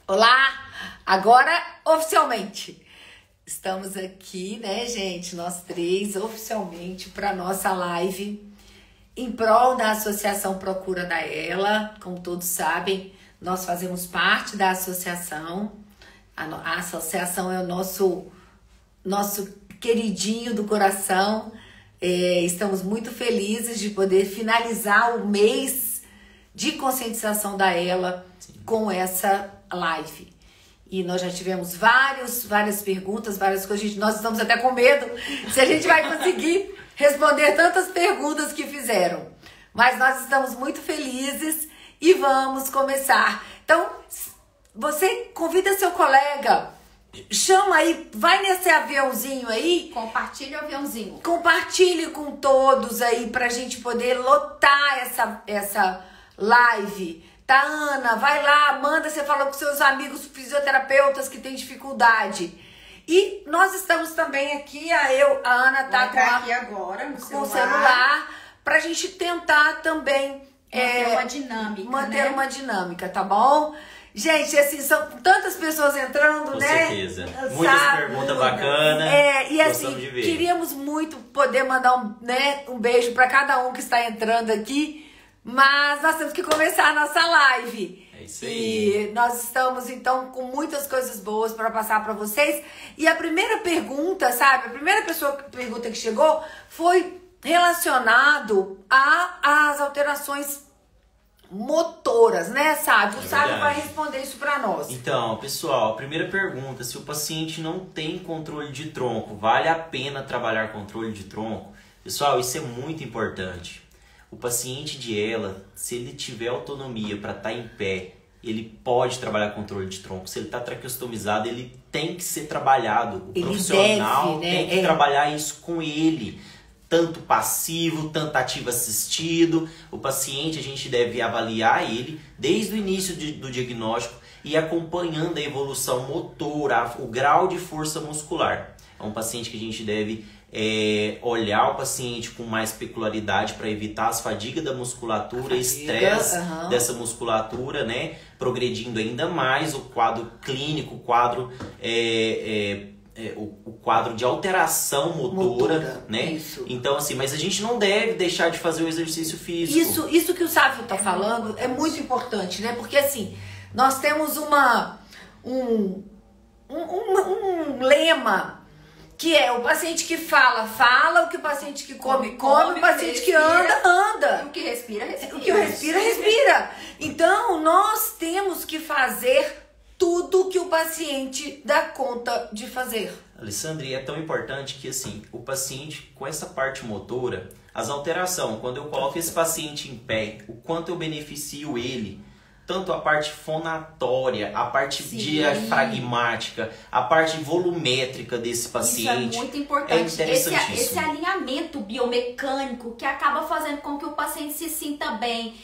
Olá! Agora, oficialmente, estamos aqui, né, gente, nós três, oficialmente, para nossa live em prol da Associação Procura da Ela. Como todos sabem, nós fazemos parte da associação. A associação é o nosso queridinho do coração. Estamos muito felizes de poder finalizar o mês de conscientização da Ela com essa live. E nós já tivemos várias perguntas, várias coisas. Gente, nós estamos até com medo se a gente vai conseguir responder tantas perguntas que fizeram. Mas nós estamos muito felizes e vamos começar. Então, você convida seu colega, chama aí, vai nesse aviãozinho aí. Compartilha o aviãozinho. Compartilhe com todos aí pra gente poder lotar essa live. Tá, Ana? Vai lá, manda, você falou com seus amigos fisioterapeutas que têm dificuldade. E nós estamos também aqui, a Ana tá aqui agora com o celular pra gente tentar também manter uma dinâmica, manter uma dinâmica, tá bom? Gente, assim, são tantas pessoas entrando, com né? certeza. Muitas perguntas bacanas. E assim, queríamos muito poder mandar um beijo pra cada um que está entrando aqui. Mas nós temos que começar a nossa live. É isso aí. E nós estamos, então, com muitas coisas boas para passar para vocês. E a primeira pergunta, sabe? A primeira pergunta que chegou foi relacionado às alterações motoras, né, Sábio? O Sábio vai responder isso para nós. Então, pessoal, a primeira pergunta, se o paciente não tem controle de tronco, vale a pena trabalhar controle de tronco? Pessoal, isso é muito importante. O paciente de ELA, se ele tiver autonomia para estar em pé, ele pode trabalhar controle de tronco. Se ele está traqueostomizado, ele tem que ser trabalhado. O profissional tem que trabalhar isso com ele. Tanto passivo, tanto ativo assistido. O paciente, a gente deve avaliar ele desde o início do diagnóstico e acompanhando a evolução motora, o grau de força muscular. É um paciente que a gente deve olhar o paciente com mais peculiaridade para evitar as fadigas da musculatura, estresse dessa musculatura, né? Progredindo ainda mais o quadro clínico, o quadro de alteração motora, né? Isso. Então, assim, mas a gente não deve deixar de fazer o exercício físico. Isso que o Sávio tá falando é muito importante, né? Porque, assim, nós temos um lema que é o paciente que fala, o que o paciente que come, o paciente que anda. E o que respira, respira. O que respira, respira. Então, nós temos que fazer tudo que o paciente dá conta de fazer. Alessandra, é tão importante que, assim, o paciente com essa parte motora, as alterações, quando eu coloco esse paciente em pé, o quanto eu beneficio ele, tanto a parte fonatória, a parte diafragmática, a parte volumétrica desse paciente. Isso é muito importante. Esse alinhamento biomecânico que acaba fazendo com que o paciente se sinta bem,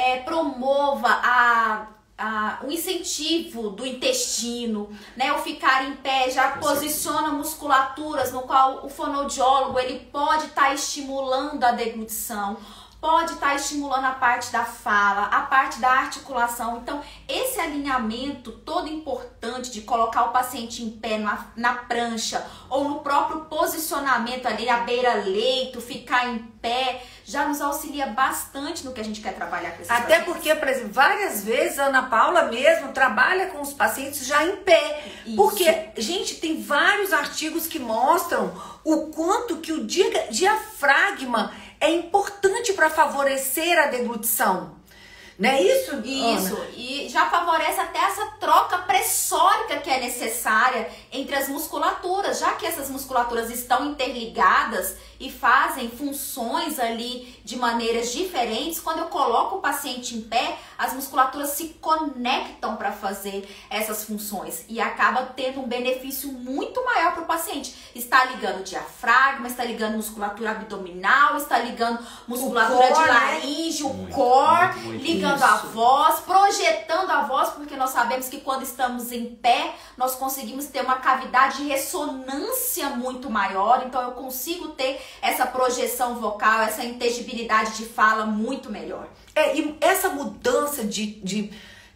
promova o incentivo do intestino, né? O ficar em pé já posiciona musculaturas no qual o fonoaudiólogo ele pode estar estimulando a deglutição, pode estar estimulando a parte da fala, a parte da articulação. Então, esse alinhamento todo importante de colocar o paciente em pé na prancha ou no próprio posicionamento ali à beira-leito, ficar em pé, já nos auxilia bastante no que a gente quer trabalhar com esses pacientes. Até porque, por exemplo, várias vezes a Ana Paula mesmo trabalha com os pacientes já em pé. Isso. Porque, gente, tem vários artigos que mostram o quanto que o diafragma é importante para favorecer a deglutição. Não é isso? Isso. Ana? E já favorece até essa troca pressórica que é necessária entre as musculaturas, já que essas musculaturas estão interligadas e fazem funções ali de maneiras diferentes. Quando eu coloco o paciente em pé, as musculaturas se conectam para fazer essas funções e acaba tendo um benefício muito maior para o paciente. Está ligando o diafragma, está ligando musculatura abdominal, está ligando musculatura de laringe, o core, ligando a voz, projetando a voz, porque nós sabemos que quando estamos em pé, nós conseguimos ter uma cavidade de ressonância muito maior, então eu consigo ter essa projeção vocal, essa inteligibilidade de fala muito melhor. E essa mudança de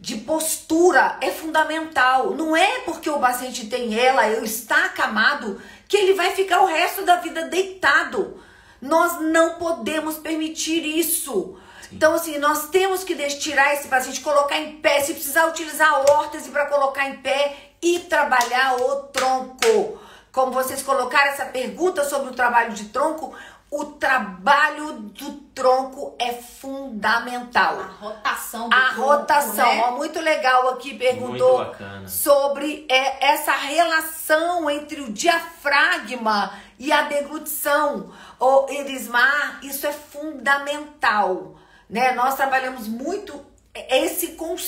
de postura é fundamental. Não é porque o paciente tem ela, eu está acamado, que ele vai ficar o resto da vida deitado. Nós não podemos permitir isso. Então, assim, nós temos que tirar esse paciente, colocar em pé. Se precisar utilizar a órtese para colocar em pé e trabalhar o tronco. Como vocês colocaram essa pergunta sobre o trabalho de tronco, o trabalho do tronco é fundamental. A rotação do tronco, rotação, né? Ó, muito legal aqui, perguntou Muito bacana. sobre essa relação entre o diafragma e a deglutição. Ô, Elismar, isso é fundamental, né? Nós trabalhamos muito esse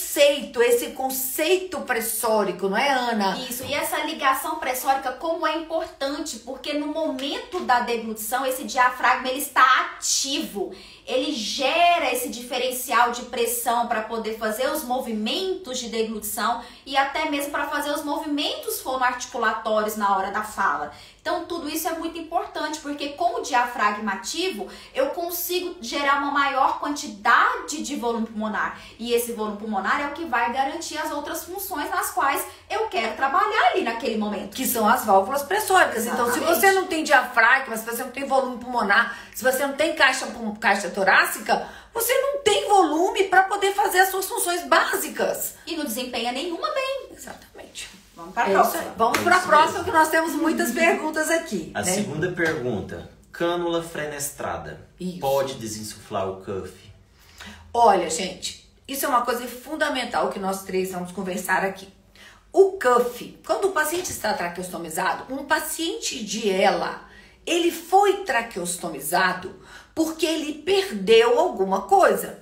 conceito pressórico, não é, Ana? Isso, e essa ligação pressórica, como é importante, porque no momento da deglutição, esse diafragma ele está ativo, ele gera esse diferencial de pressão para poder fazer os movimentos de deglutição e até mesmo para fazer os movimentos fonoarticulatórios na hora da fala. Então, tudo isso é muito importante, porque com o diafragma ativo, eu consigo gerar uma maior quantidade de volume pulmonar. E esse volume pulmonar é o que vai garantir as outras funções nas quais eu quero trabalhar ali naquele momento. Que são as válvulas pressóricas. Exatamente. Então, se você não tem diafragma, se você não tem volume pulmonar, se você não tem caixa torácica, você não tem volume para poder fazer as suas funções básicas. E não desempenha nenhuma bem. Exatamente. Vamos para a próxima. Vamos para a próxima, que nós temos muitas perguntas aqui. A né? segunda pergunta. Cânula fenestrada. Isso. Pode desinsuflar o cuff? Olha, gente, isso é uma coisa fundamental que nós três vamos conversar aqui. O cuff, quando o paciente está traqueostomizado, um paciente de ELA, ele foi traqueostomizado porque ele perdeu alguma coisa.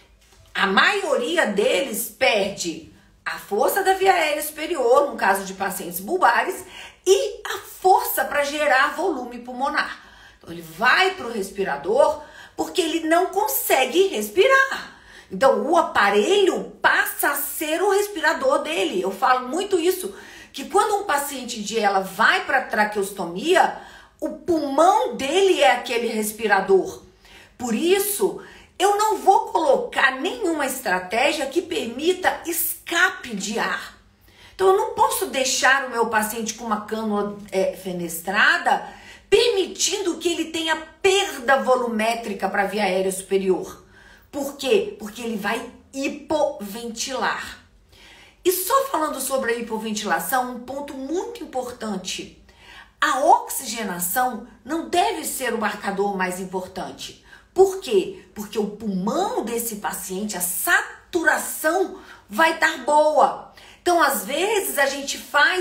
A maioria deles perde a força da via aérea superior, no caso de pacientes bulbares, e a força para gerar volume pulmonar. Então, ele vai para o respirador porque ele não consegue respirar. Então, o aparelho passa a ser o respirador dele. Eu falo muito isso, que quando um paciente de ELA vai para traqueostomia, o pulmão dele é aquele respirador. Por isso, eu não vou colocar nenhuma estratégia que permita escape de ar. Então, eu não posso deixar o meu paciente com uma cânula fenestrada, permitindo que ele tenha perda volumétrica para a via aérea superior. Por quê? Porque ele vai hipoventilar. E só falando sobre a hipoventilação, um ponto muito importante. A oxigenação não deve ser o marcador mais importante. Por quê? Porque o pulmão desse paciente, a saturação vai estar boa. Então, às vezes, a gente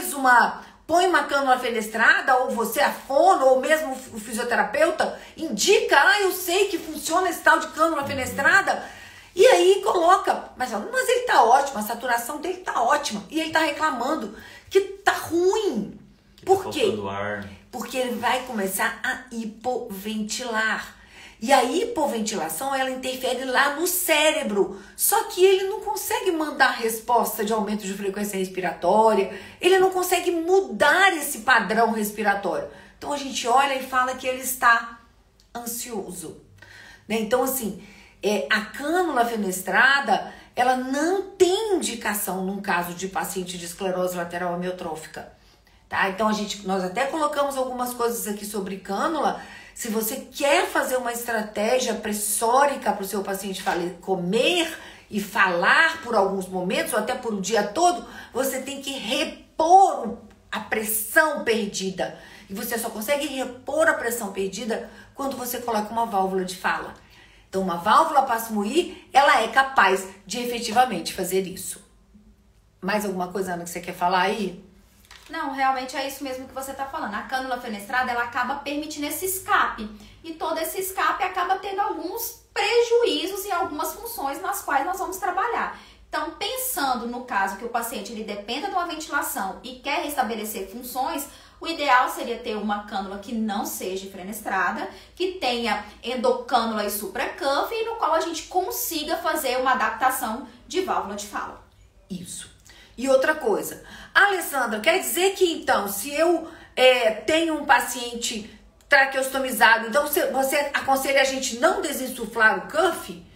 põe uma cânula fenestrada, ou você, a fono, ou mesmo o fisioterapeuta, indica, eu sei que funciona esse tal de cânula fenestrada, e aí coloca, mas ele tá ótimo, a saturação dele tá ótima, e ele tá reclamando que tá ruim. Por quê? Porque ele vai começar a hipoventilar. E a hipoventilação, ela interfere lá no cérebro. Só que ele não consegue mandar resposta de aumento de frequência respiratória. Ele não consegue mudar esse padrão respiratório. Então, a gente olha e fala que ele está ansioso. Né? Então, assim, a cânula fenestrada, ela não tem indicação num caso de paciente de esclerose lateral amiotrófica. Tá? Então, nós até colocamos algumas coisas aqui sobre cânula. Se você quer fazer uma estratégia pressórica para o seu paciente comer e falar por alguns momentos, ou até por o dia todo, você tem que repor a pressão perdida. E você só consegue repor a pressão perdida quando você coloca uma válvula de fala. Então, uma válvula Passmuir, ela é capaz de efetivamente fazer isso. Mais alguma coisa, Ana, que você quer falar aí? Não, realmente é isso mesmo que você está falando. A cânula fenestrada, ela acaba permitindo esse escape. E todo esse escape acaba tendo alguns prejuízos em algumas funções nas quais nós vamos trabalhar. Então, pensando no caso que o paciente ele dependa de uma ventilação e quer restabelecer funções, o ideal seria ter uma cânula que não seja fenestrada, que tenha endocânula e supracuff, e no qual a gente consiga fazer uma adaptação de válvula de fala. Isso. E outra coisa, Alessandra, quer dizer que então, se eu tenho um paciente traqueostomizado, então você aconselha a gente não desinsuflar o cuff?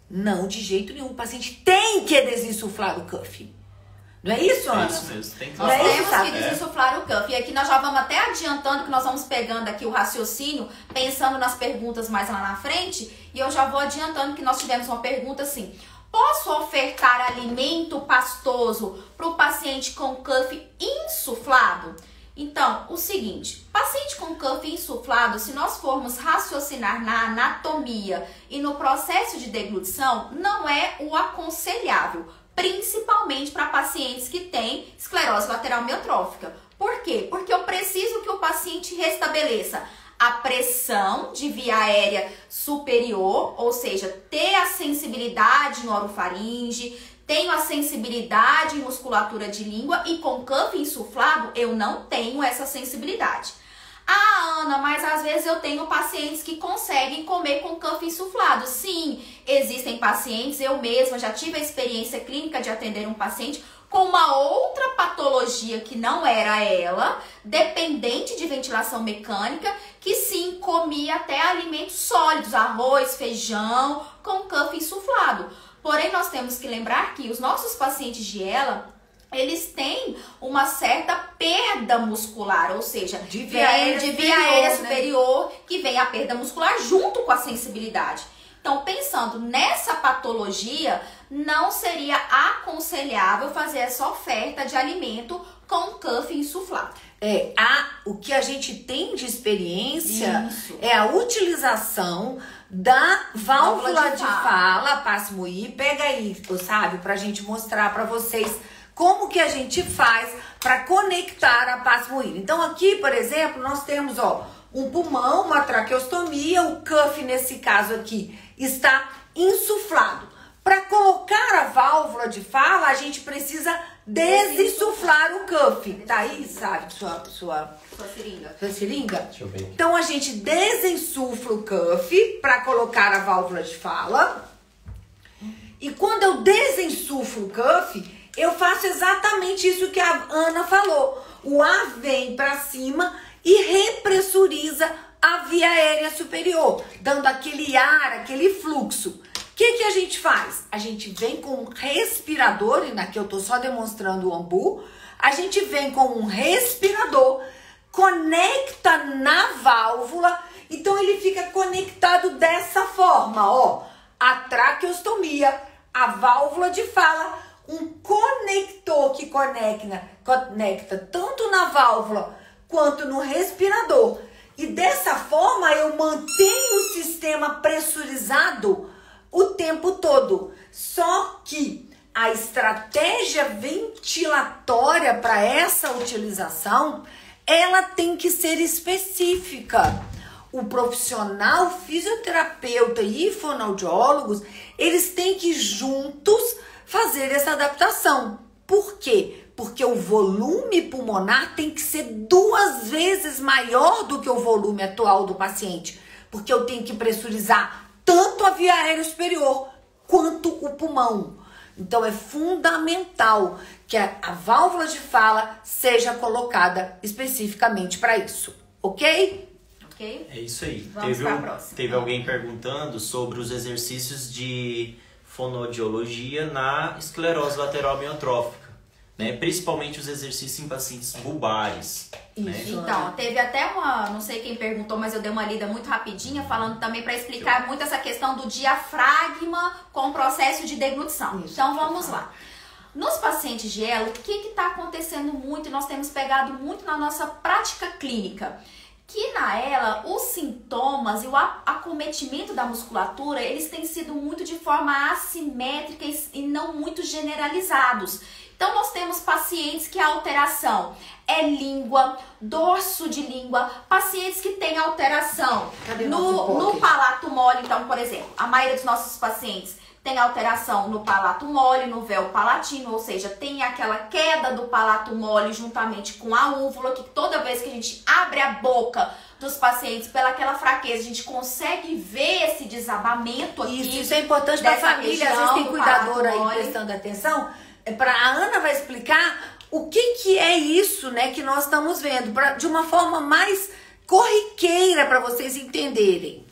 Não, de jeito nenhum. O paciente tem que desinsuflar o cuff. Não é isso, Ana? É isso mesmo, tem que Nós temos que desinsuflar o cuff. E aqui nós já vamos até adiantando que nós vamos pegando aqui o raciocínio, pensando nas perguntas mais lá na frente. E eu já vou adiantando que nós tivemos uma pergunta assim: posso ofertar alimento pastoso para o paciente com cuff insuflado? Então, o seguinte, paciente com cuff insuflado, se nós formos raciocinar na anatomia e no processo de deglutição, não é o aconselhável, principalmente para pacientes que têm esclerose lateral amiotrófica. Por quê? Porque eu preciso que o paciente restabeleça a pressão de via aérea superior, ou seja, ter a sensibilidade no orofaringe, tenho a sensibilidade em musculatura de língua e com cuff insuflado eu não tenho essa sensibilidade. Ah, Ana, mas às vezes eu tenho pacientes que conseguem comer com cuff insuflado. Sim, existem pacientes, eu mesma já tive a experiência clínica de atender um paciente com uma outra patologia que não era ela, dependente de ventilação mecânica, que sim, comia até alimentos sólidos, arroz, feijão, com cuff insuflado. Porém, nós temos que lembrar que os nossos pacientes de ELA, eles têm uma certa perda muscular, ou seja, de via aérea superior, né? Que vem a perda muscular junto com a sensibilidade. Então, pensando nessa patologia, não seria aconselhável fazer essa oferta de alimento com cuff insuflado. O que a gente tem de experiência é a utilização da válvula de fala, Passmoir. Pega aí, sabe, pra gente mostrar pra vocês como que a gente faz para conectar a Passmoir. Então aqui, por exemplo, nós temos, um pulmão, uma traqueostomia, o cuff nesse caso aqui está insuflado. Para colocar a válvula de fala, a gente precisa desinsuflar o cuff. Tá aí, sabe, sua seringa. Sua seringa? Deixa eu ver. Então a gente desinsufla o cuff para colocar a válvula de fala. E quando eu desinsuflo o cuff, eu faço exatamente isso que a Ana falou. O ar vem para cima e repressuriza a via aérea superior, dando aquele ar, aquele fluxo. O que a gente faz? A gente vem com um respirador, e aqui eu tô só demonstrando o ambu. A gente vem com um respirador, conecta na válvula, então ele fica conectado dessa forma, a traqueostomia, a válvula de fala, um conector que conecta tanto na válvula quanto no respirador. E dessa forma eu mantenho o sistema pressurizado o tempo todo. Só que a estratégia ventilatória para essa utilização, ela tem que ser específica. O profissional fisioterapeuta e fonoaudiólogos, eles têm que juntos fazer essa adaptação. Por quê? Porque o volume pulmonar tem que ser 2 vezes maior do que o volume atual do paciente. Porque eu tenho que pressurizar tanto a via aérea superior quanto o pulmão. Então é fundamental que a válvula de fala seja colocada especificamente para isso, ok? Ok? É isso aí. Vamos para a próxima. Teve alguém perguntando sobre os exercícios de fonoaudiologia na esclerose lateral amiotrófica, né? Principalmente os exercícios em pacientes bulbares. Né? Então, teve até não sei quem perguntou, mas eu dei uma lida muito rapidinha, falando também para explicar muito essa questão do diafragma com o processo de deglutição. Então, vamos lá. Nos pacientes de ELA, o que está acontecendo muito, e nós temos pegado muito na nossa prática clínica, que na ELA, os sintomas e o acometimento da musculatura, eles têm sido muito de forma assimétrica e não muito generalizados. Então, nós temos pacientes que a alteração é língua, dorso de língua, pacientes que têm alteração no palato mole. Então, por exemplo, a maioria dos nossos pacientes tem alteração no palato mole, no véu palatino, ou seja, tem aquela queda do palato mole juntamente com a úvula, que toda vez que a gente abre a boca dos pacientes, pela aquela fraqueza, a gente consegue ver esse desabamento aqui. Isso é importante para a família, às vezes tem cuidador aí prestando atenção. A Ana vai explicar o que é isso, né, que nós estamos vendo, de uma forma mais corriqueira para vocês entenderem.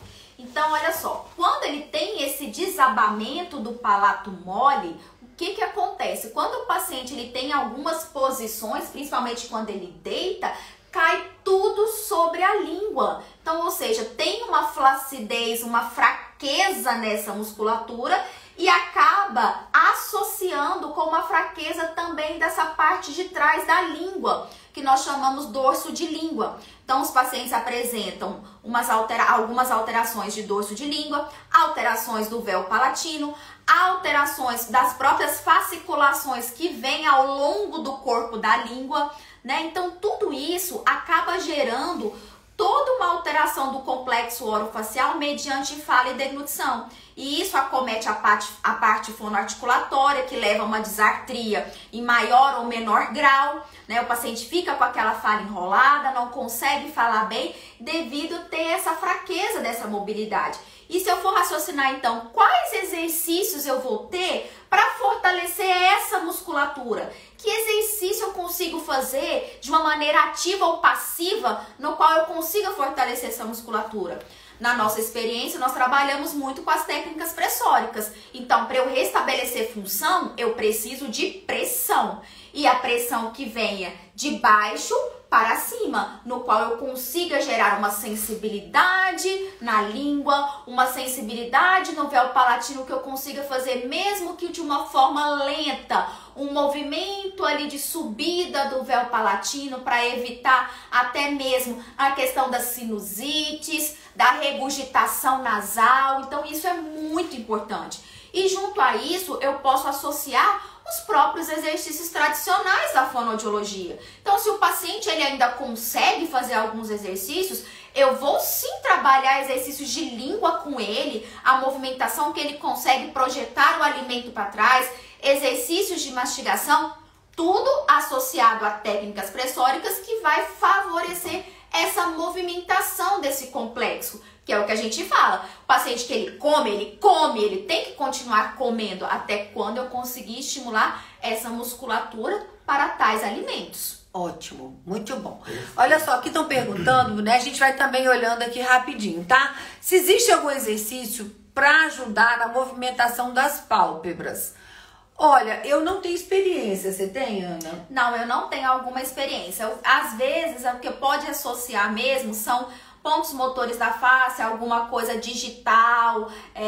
Então, olha só, quando ele tem esse desabamento do palato mole, o que acontece? Quando o paciente ele tem algumas posições, principalmente quando ele deita, cai tudo sobre a língua. Então, ou seja, tem uma flacidez, uma fraqueza nessa musculatura e acaba associando com uma fraqueza também dessa parte de trás da língua, que nós chamamos dorso de língua. Então, os pacientes apresentam algumas alterações de dorso de língua, alterações do véu palatino, alterações das próprias fasciculações que vêm ao longo do corpo da língua, né? Então, tudo isso acaba gerando toda uma alteração do complexo orofacial mediante fala e deglutição. E isso acomete a parte fonoarticulatória, que leva a uma disartria em maior ou menor grau, né? O paciente fica com aquela fala enrolada, não consegue falar bem devido a ter essa fraqueza dessa mobilidade. E se eu for raciocinar, então, quais exercícios eu vou ter para fortalecer essa musculatura? Que exercício eu consigo fazer de uma maneira ativa ou passiva, no qual eu consiga fortalecer essa musculatura? Na nossa experiência, nós trabalhamos muito com as técnicas pressóricas. Então, para eu restabelecer função, eu preciso de pressão. E a pressão que venha de baixo para cima, no qual eu consiga gerar uma sensibilidade na língua, uma sensibilidade no véu palatino que eu consiga fazer mesmo que de uma forma lenta, um movimento ali de subida do véu palatino para evitar até mesmo a questão das sinusites, da regurgitação nasal. Então isso é muito importante. E junto a isso eu posso associar os próprios exercícios tradicionais da fonoaudiologia. Então, se o paciente ele ainda consegue fazer alguns exercícios, eu vou sim trabalhar exercícios de língua com ele, a movimentação que ele consegue projetar o alimento para trás, exercícios de mastigação, tudo associado a técnicas pressóricas que vai favorecer essa movimentação desse complexo, que é o que a gente fala. O paciente que ele come, ele tem que continuar comendo até quando eu conseguir estimular essa musculatura para tais alimentos. Ótimo, muito bom. Olha só, aqui estão perguntando, né? A gente vai também olhando aqui rapidinho, tá? Se existe algum exercício para ajudar na movimentação das pálpebras. Olha, eu não tenho experiência, você tem, Ana? Não, eu não tenho alguma experiência. Às vezes, o que pode associar mesmo são pontos motores da face, alguma coisa digital,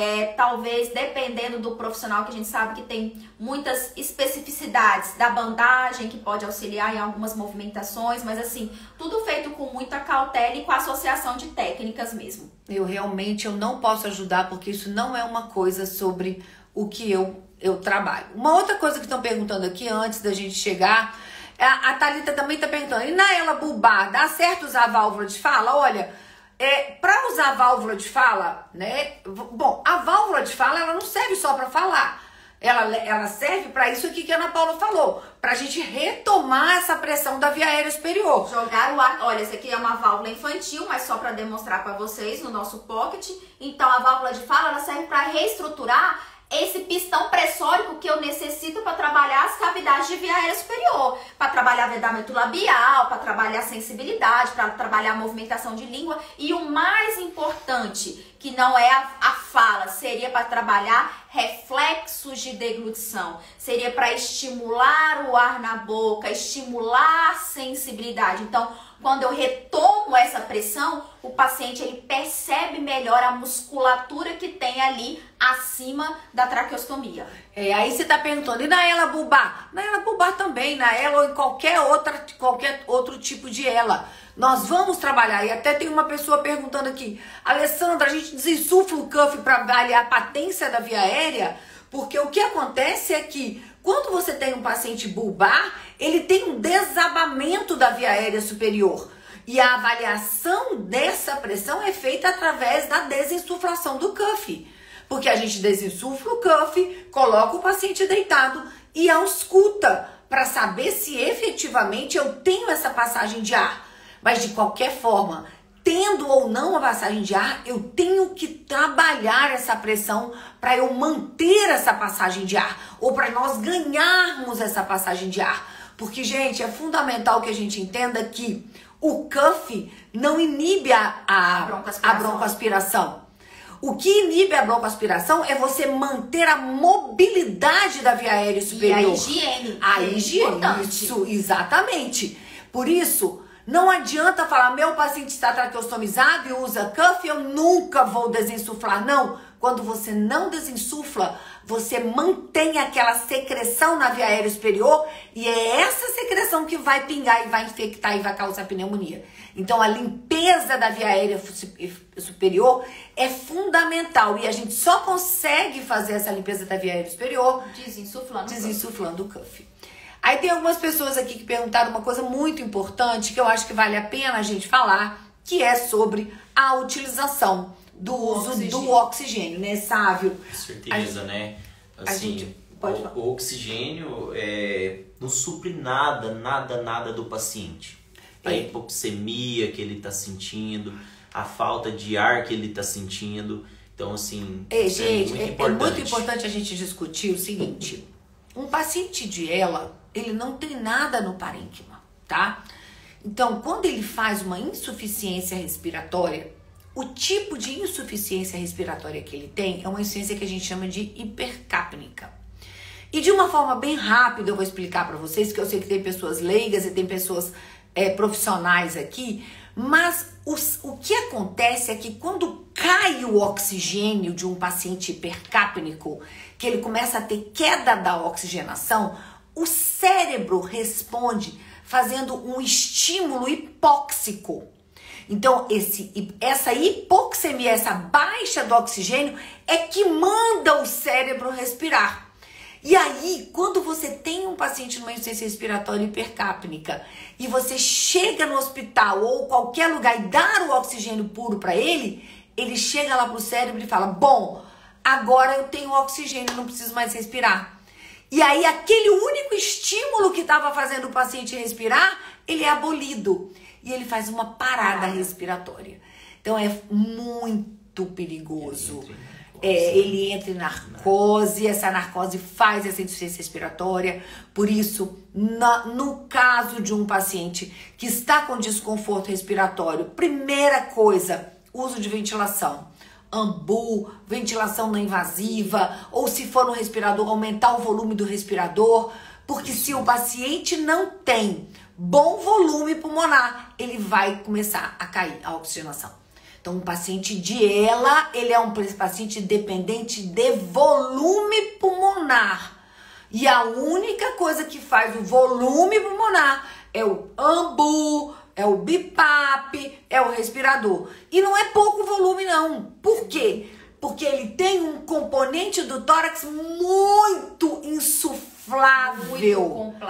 talvez dependendo do profissional, que a gente sabe que tem muitas especificidades da bandagem que pode auxiliar em algumas movimentações, mas assim, tudo feito com muita cautela e com associação de técnicas mesmo. Eu realmente não posso ajudar porque isso não é uma coisa sobre o que eu trabalho. Uma outra coisa que estão perguntando aqui antes da gente chegar, a Thalita também está perguntando, e na ela bulbar, dá certo usar a válvula de fala? Olha, para usar a válvula de fala, né? Bom, a válvula de fala ela não serve só para falar. Ela serve para isso aqui que a Ana Paula falou, para a gente retomar essa pressão da via aérea superior. Jogar o ar. Olha, essa aqui é uma válvula infantil, mas só para demonstrar para vocês no nosso pocket. Então, a válvula de fala ela serve para reestruturar esse pistão pressórico que eu necessito para trabalhar as cavidades de via aérea superior, para trabalhar vedamento labial, para trabalhar sensibilidade, para trabalhar a movimentação de língua. E o mais importante, que não é a fala, seria para trabalhar reflexos de deglutição, seria para estimular o ar na boca, estimular a sensibilidade. Então, quando eu retomo essa pressão, o paciente ele percebe melhor a musculatura que tem ali acima da traqueostomia. Aí você está perguntando, e na ela bulbar? Na ela bulbar também, na ela ou em qualquer outro tipo de ela. Nós vamos trabalhar, e até tem uma pessoa perguntando aqui, Alessandra, a gente desinsufla o cuff para avaliar a patência da via aérea? Porque o que acontece é que quando você tem um paciente bulbar, ele tem um desabamento da via aérea superior. E a avaliação dessa pressão é feita através da desinsuflação do cuff. Porque a gente desinsufla o cuff, coloca o paciente deitado e ausculta para saber se efetivamente eu tenho essa passagem de ar. Mas de qualquer forma, tendo ou não a passagem de ar, eu tenho que trabalhar essa pressão para eu manter essa passagem de ar, ou para nós ganharmos essa passagem de ar. Porque, gente, é fundamental que a gente entenda que o cuff não inibe a broncoaspiração. O que inibe a broncoaspiração é você manter a mobilidade da via aérea superior. E a higiene. A higiene, isso, exatamente. Por isso, não adianta falar, meu paciente está traqueostomizado e usa cuff, eu nunca vou desinsuflar. Não, quando você não desinsufla, você mantém aquela secreção na via aérea superior e é essa secreção que vai pingar e vai infectar e vai causar pneumonia. Então, a limpeza da via aérea superior é fundamental e a gente só consegue fazer essa limpeza da via aérea superior desinsuflando o cuff. Aí tem algumas pessoas aqui que perguntaram uma coisa muito importante que eu acho que vale a pena a gente falar, que é sobre a utilização do uso do oxigênio, né, Sávio? Com certeza, né? Assim, o oxigênio não supre nada do paciente. A hipoxemia que ele está sentindo, a falta de ar que ele está sentindo. Então, assim, gente, é muito importante a gente discutir o seguinte. Um paciente de ELA, ele não tem nada no parênquima, tá? Então, quando ele faz uma insuficiência respiratória, o tipo de insuficiência respiratória que ele tem é uma insuficiência que a gente chama de hipercapnica. E de uma forma bem rápida eu vou explicar para vocês, que eu sei que tem pessoas leigas e tem pessoas profissionais aqui, mas o que acontece é que quando cai o oxigênio de um paciente hipercapnico, que ele começa a ter queda da oxigenação, o cérebro responde fazendo um estímulo hipóxico. Então, essa hipoxemia, essa baixa do oxigênio é que manda o cérebro respirar. E aí, quando você tem um paciente numa insuficiência respiratória hipercapnica e você chega no hospital ou qualquer lugar e dá o oxigênio puro para ele, ele chega lá pro cérebro e fala, bom, agora eu tenho oxigênio, não preciso mais respirar. E aí, aquele único estímulo que estava fazendo o paciente respirar, ele é abolido. E ele faz uma parada respiratória. Então, é muito perigoso. Ele entra em narcose, essa narcose faz essa insuficiência respiratória. Por isso, no caso de um paciente que está com desconforto respiratório, primeira coisa, uso de ventilação. Ambu, ventilação não invasiva, ou se for no respirador, aumentar o volume do respirador. Porque se o paciente não tem bom volume pulmonar, ele vai começar a cair a oxigenação. Então, um paciente de ELA, ele é um paciente dependente de volume pulmonar. E a única coisa que faz o volume pulmonar é o ambu, é o BiPAP, é o respirador. E não é pouco volume, não. Por quê? Porque ele tem um componente do tórax muito insuflável.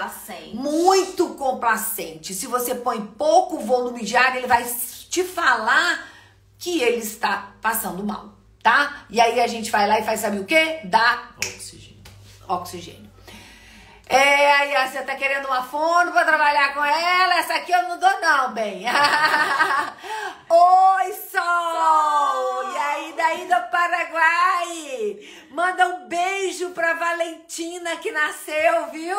Muito complacente. Se você põe pouco volume de ar, ele vai te falar que ele está passando mal, tá? E aí a gente vai lá e faz, sabe o quê? Dá oxigênio. Aí você tá querendo uma fono pra trabalhar com ela? Essa aqui eu não dou não, bem. Oi, Sol! E aí, daí do Paraguai? Manda um beijo pra Valentina que nasceu, viu?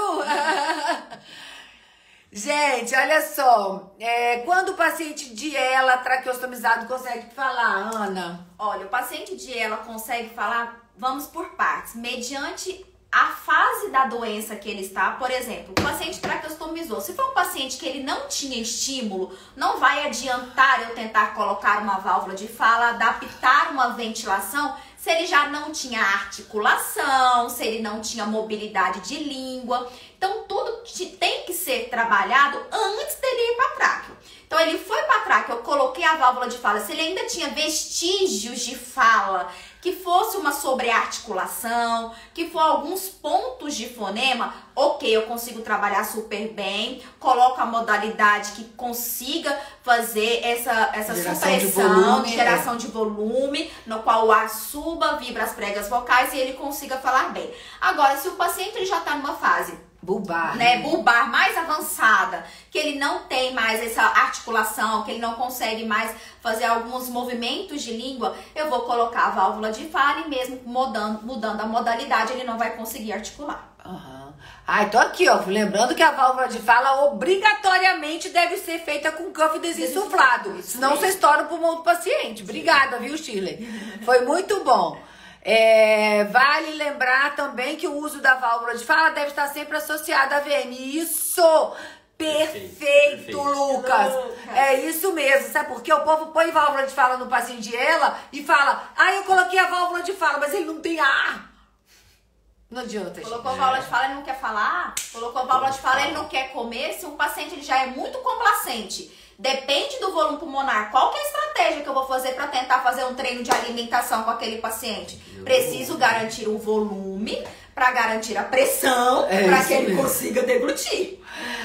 Gente, olha só, quando o paciente de ELA traqueostomizado consegue falar, Ana? Olha, o paciente de ELA consegue falar, vamos por partes, mediante a fase da doença que ele está. Por exemplo, o paciente traqueostomizou. Se for um paciente que ele não tinha estímulo, não vai adiantar eu tentar colocar uma válvula de fala, adaptar uma ventilação, se ele já não tinha articulação, se ele não tinha mobilidade de língua. Então, tudo tem que ser trabalhado antes dele ir para tráqueo. Então, ele foi para tráqueo, eu coloquei a válvula de fala. Se ele ainda tinha vestígios de fala, que fosse uma sobrearticulação, que for alguns pontos de fonema, ok, eu consigo trabalhar super bem, coloco a modalidade que consiga fazer essa supressão de geração de volume, no qual o ar suba, vibra as pregas vocais e ele consiga falar bem. Agora, se o paciente ele já está numa fase bulbar, bulbar mais avançada, que ele não tem mais essa articulação, que ele não consegue mais fazer alguns movimentos de língua, eu vou colocar a válvula de fala e mesmo mudando a modalidade, ele não vai conseguir articular. Ai, tô aqui, ó. Lembrando que a válvula de fala obrigatoriamente deve ser feita com cuff desinsuflado. Senão você estoura o pulmão do paciente. Obrigada, viu, Shirley? Foi muito bom. Vale lembrar também que o uso da válvula de fala deve estar sempre associado à VM. Isso! Perfeito, Lucas! É isso mesmo. Sabe por quê? O povo põe válvula de fala no paciente de ela e fala: eu coloquei a válvula de fala, mas ele não tem ar. Não adianta, gente. Colocou válvula de fala, ele não quer falar. Colocou válvula de fala, ele não quer comer. Se um paciente ele já é muito complacente, depende do volume pulmonar. Qual que é a estratégia que eu vou fazer para tentar fazer um treino de alimentação com aquele paciente? Preciso garantir o volume para garantir a pressão para que ele consiga deglutir.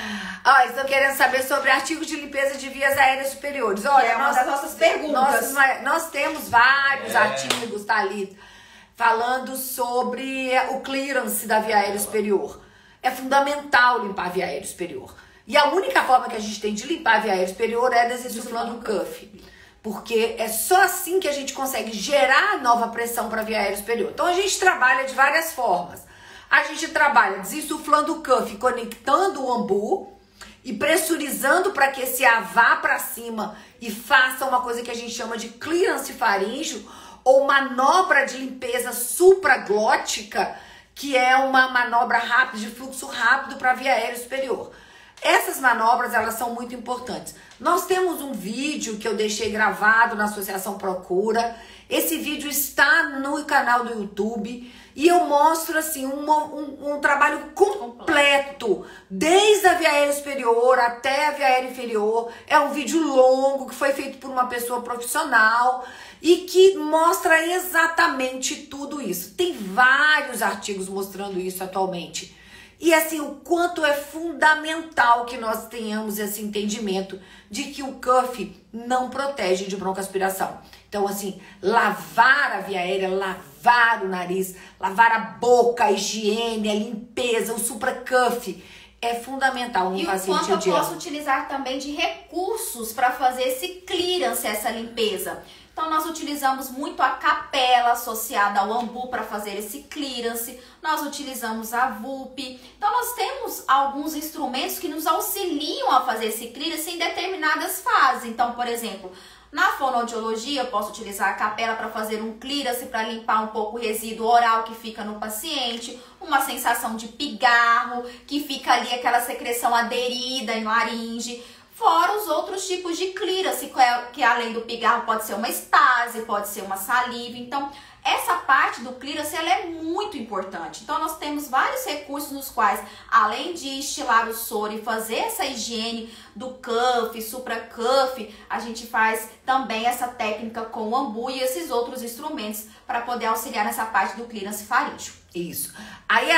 Estão querendo saber sobre artigos de limpeza de vias aéreas superiores. Olha, é uma das nossas perguntas. Nós temos vários artigos, Thalita, falando sobre o clearance da via aérea superior. É fundamental limpar a via aérea superior. E a única forma que a gente tem de limpar a via aérea superior é desinsuflando o cuff. Porque é só assim que a gente consegue gerar nova pressão para a via aérea superior. Então a gente trabalha de várias formas. A gente trabalha desinsuflando o cuff, conectando o ambu e pressurizando para que esse ar vá para cima e faça uma coisa que a gente chama de clearance faríngeo, ou manobra de limpeza supraglótica, que é uma manobra rápida, de fluxo rápido para a via aérea superior. Essas manobras, elas são muito importantes. Nós temos um vídeo que eu deixei gravado na Associação Procura. Esse vídeo está no canal do YouTube e eu mostro assim um trabalho completo, desde a via aérea superior até a via aérea inferior. É um vídeo longo que foi feito por uma pessoa profissional e que mostra exatamente tudo isso. Tem vários artigos mostrando isso atualmente. E assim, o quanto é fundamental que nós tenhamos esse entendimento de que o cuff não protege de broncoaspiração. Então, assim, lavar a via aérea, lavar o nariz, lavar a boca, a higiene, a limpeza, o supracuff é fundamental no paciente. E o quanto eu posso utilizar também de recursos para fazer esse clearance, essa limpeza. Então, nós utilizamos muito a capela associada ao ambu para fazer esse clearance. Nós utilizamos a VUP. Então, nós temos alguns instrumentos que nos auxiliam a fazer esse clearance em determinadas fases. Então, por exemplo, na fonoaudiologia, eu posso utilizar a capela para fazer um clearance, para limpar um pouco o resíduo oral que fica no paciente. Uma sensação de pigarro, que fica ali aquela secreção aderida em laringe. Fora os outros tipos de clearance, que além do pigarro pode ser uma estase, pode ser uma saliva. Então, essa parte do clearance ela é muito importante. Então, nós temos vários recursos nos quais, além de estilar o soro e fazer essa higiene do cuff, supracuff, a gente faz também essa técnica com o ambu e esses outros instrumentos para poder auxiliar nessa parte do clearance faríngeo. Isso. Aí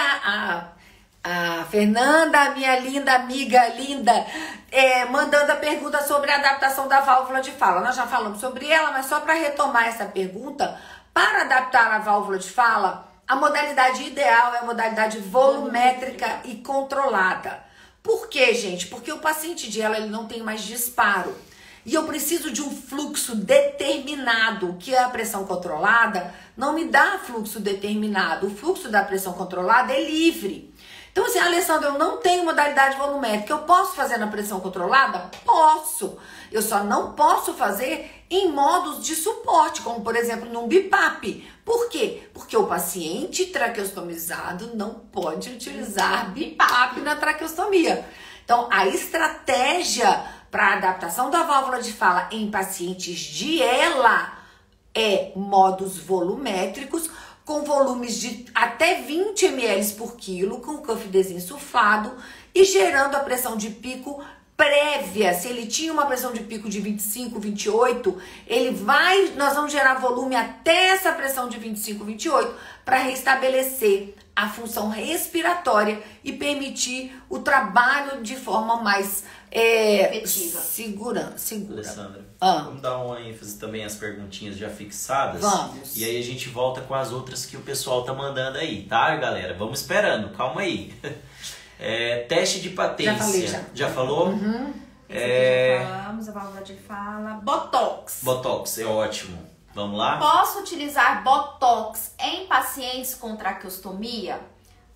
a Fernanda, minha linda amiga, mandando a pergunta sobre a adaptação da válvula de fala. Nós já falamos sobre ela, mas só para retomar essa pergunta, para adaptar a válvula de fala, a modalidade ideal é a modalidade volumétrica e controlada. Por quê, gente? Porque o paciente dela ele não tem mais disparo. E eu preciso de um fluxo determinado, que a pressão controlada não me dá fluxo determinado. O fluxo da pressão controlada é livre. Então, assim, Alessandra, eu não tenho modalidade volumétrica. Eu posso fazer na pressão controlada? Posso. Eu só não posso fazer em modos de suporte, como, por exemplo, num BIPAP. Por quê? Porque o paciente traqueostomizado não pode utilizar BIPAP na traqueostomia. Então, a estratégia para adaptação da válvula de fala em pacientes de ELA é modos volumétricos, com volumes de até 20 ml por quilo, com o cuff desinsuflado e gerando a pressão de pico prévia. Se ele tinha uma pressão de pico de 25, 28, nós vamos gerar volume até essa pressão de 25, 28 para restabelecer a função respiratória e permitir o trabalho de forma mais efetiva. Segura. Alessandra, vamos dar uma ênfase também às perguntinhas já fixadas. Vamos. E aí a gente volta com as outras que o pessoal tá mandando aí, tá, galera? Vamos esperando, calma aí. Teste de patência. Já falei, já. Já falou? Uhum. Já falamos, a válvula de fala. Botox. Botox, é ótimo. Vamos lá? Posso utilizar Botox em pacientes com traqueostomia?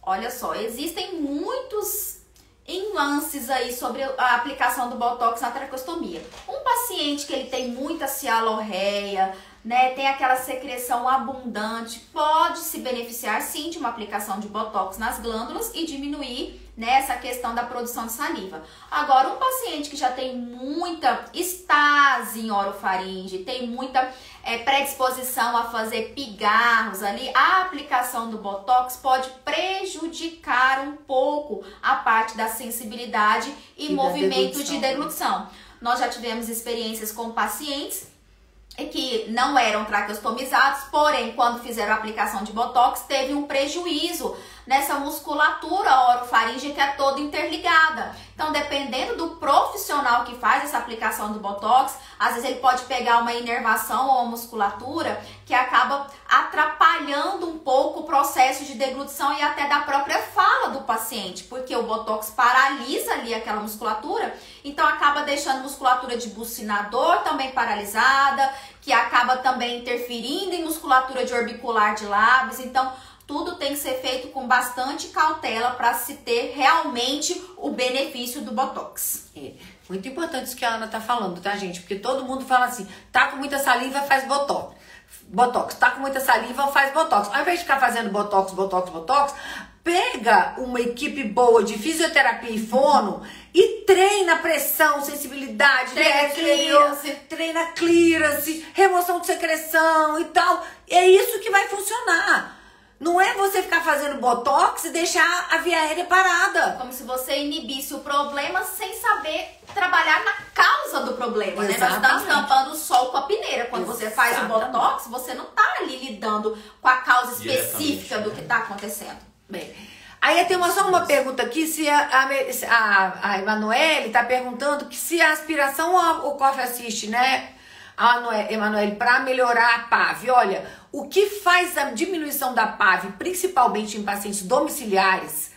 Olha só, existem muitos nuances aí sobre a aplicação do Botox na traqueostomia. Um paciente que ele tem muita cialorreia, né, tem aquela secreção abundante, pode se beneficiar sim de uma aplicação de Botox nas glândulas e diminuir, né, essa questão da produção de saliva. Agora, um paciente que já tem muita estase em orofaringe, tem muita predisposição a fazer pigarros ali, a aplicação do Botox pode prejudicar um pouco a parte da sensibilidade e movimento de deglutição. Nós já tivemos experiências com pacientes que não eram traqueostomizados, porém, quando fizeram a aplicação de Botox, teve um prejuízo nessa musculatura orofaríngea que é toda interligada. Então, dependendo do profissional que faz essa aplicação do Botox, às vezes ele pode pegar uma inervação ou uma musculatura que acaba atrapalhando um pouco o processo de deglutição e até da própria fala do paciente, porque o Botox paralisa ali aquela musculatura, então acaba deixando a musculatura de bucinador também paralisada, que acaba também interferindo em musculatura de orbicular de lábios. Então, tudo tem que ser feito com bastante cautela para se ter realmente o benefício do Botox. Muito importante isso que a Ana tá falando, tá, gente? Porque todo mundo fala assim, tá com muita saliva, faz Botox. Botox, tá com muita saliva, faz Botox. Ao invés de ficar fazendo Botox, pega uma equipe boa de fisioterapia e fono e treina pressão, sensibilidade, treina clearance, remoção de secreção e tal. É isso que vai funcionar. Não é você ficar fazendo Botox e deixar a via aérea parada. Como se você inibisse o problema sem saber trabalhar na causa do problema, né? Nós estamos tampando o sol com a peneira. Quando você faz o Botox, você não está ali lidando com a causa específica do que está acontecendo. Bem, aí tem só uma pergunta aqui, se a Emanuele está perguntando que se a aspiração ou o Coffee Assist, né, Emanuele, para melhorar a PAV. Olha, o que faz a diminuição da PAV, principalmente em pacientes domiciliares,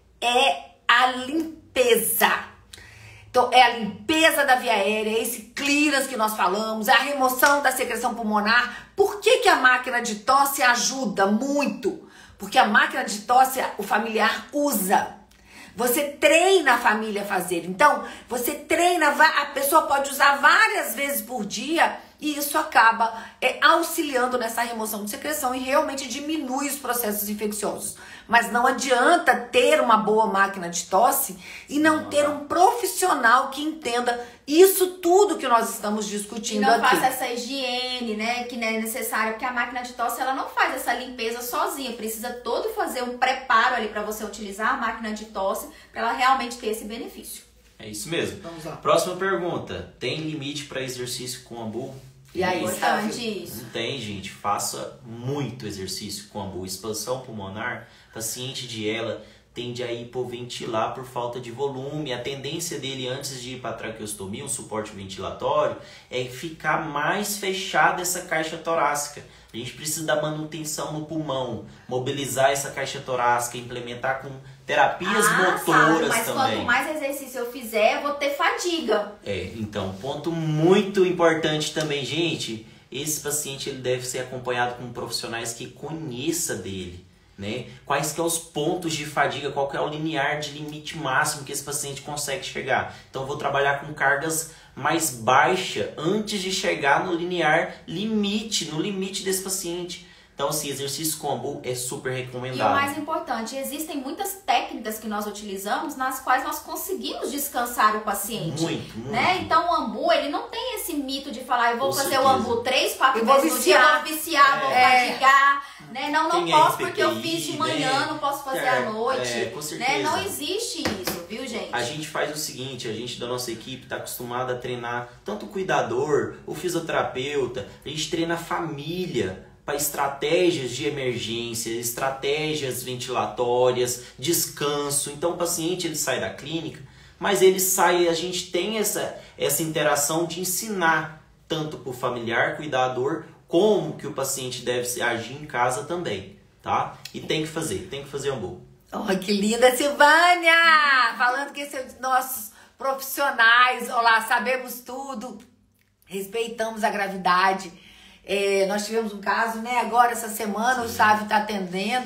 é a limpeza. Então, é a limpeza da via aérea, é esse clearance que nós falamos, é a remoção da secreção pulmonar. Por que a máquina de tosse ajuda muito? Porque a máquina de tosse o familiar usa. Você treina a família a fazer. Então, você treina, a pessoa pode usar várias vezes por dia e isso acaba auxiliando nessa remoção de secreção e realmente diminui os processos infecciosos. Mas não adianta ter uma boa máquina de tosse e não ter um profissional que entenda isso tudo que nós estamos discutindo aqui. E não faça essa higiene, né, que não é necessária, porque a máquina de tosse ela não faz essa limpeza sozinha. Precisa todo fazer um preparo ali para você utilizar a máquina de tosse para ela realmente ter esse benefício. É isso mesmo. Vamos lá. Próxima pergunta. Tem limite para exercício com ambu? E aí, importante isso. Não tem, gente. Faça muito exercício com ambu. Expansão pulmonar, paciente de ELA tende a hipoventilar por falta de volume. A tendência dele antes de ir para a traqueostomia, um suporte ventilatório, é ficar mais fechada essa caixa torácica. A gente precisa da manutenção no pulmão, mobilizar essa caixa torácica, implementar com terapias motoras mas também. Quanto mais exercício eu fizer, eu vou ter fadiga. Então, ponto muito importante também, gente. Esse paciente ele deve ser acompanhado com profissionais que conheçam dele, né? Quais que são os pontos de fadiga, qual que é o limiar de limite máximo que esse paciente consegue chegar. Então, eu vou trabalhar com cargas mais baixas antes de chegar no limiar limite, no limite desse paciente. Então, assim, exercício com ambu é super recomendado. E o mais importante, existem muitas técnicas que nós utilizamos nas quais nós conseguimos descansar o paciente. Muito. Né? Então, o ambu, ele não tem esse mito de falar, eu vou fazer certeza. o ambu 3, 4 vezes no dia, vou viciar, vou fadigar. Né? Não posso porque eu fiz de manhã, não posso fazer à noite. Com certeza. Né? Não existe isso, viu, gente? A gente faz o seguinte, a gente da nossa equipe está acostumado a treinar tanto o cuidador, o fisioterapeuta, a gente treina a família para estratégias de emergência, estratégias ventilatórias, descanso. Então o paciente ele sai da clínica, mas ele sai, a gente tem essa interação de ensinar tanto para o familiar, cuidador, como que o paciente deve agir em casa também, tá? E tem que fazer ambu. Oh, que linda, Silvânia! Falando que esses são nossos profissionais, olá, sabemos tudo, respeitamos a gravidade. Nós tivemos um caso, né, agora essa semana, o Sávio está atendendo,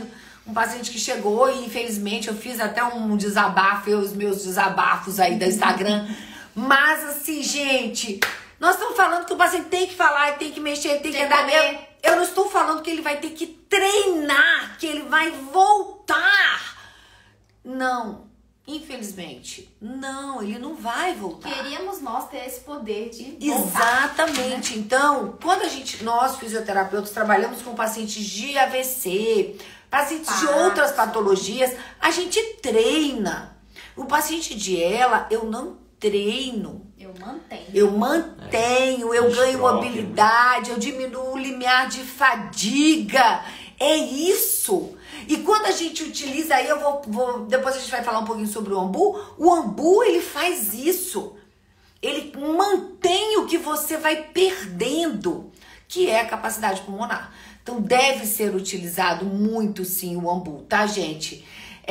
um paciente que chegou e infelizmente eu fiz até um desabafo, os meus desabafos aí do Instagram. Mas assim, gente, nós estamos falando que o paciente tem que falar, tem que mexer, tem que andar mesmo. Eu não estou falando que ele vai ter que treinar, que ele vai voltar. Não, infelizmente, não, ele não vai voltar. Queríamos nós ter esse poder de voltar. Exatamente. Então, quando nós fisioterapeutas trabalhamos com pacientes de AVC, pacientes de outras patologias, a gente treina. O paciente de ELA, eu não treino. Eu mantenho, eu ganho mobilidade, eu diminuo o limiar de fadiga. É isso. E quando a gente utiliza, aí depois a gente vai falar um pouquinho sobre o Ambu, ele faz isso. Ele mantém o que você vai perdendo, que é a capacidade pulmonar. Então deve ser utilizado muito sim o Ambu, tá, gente?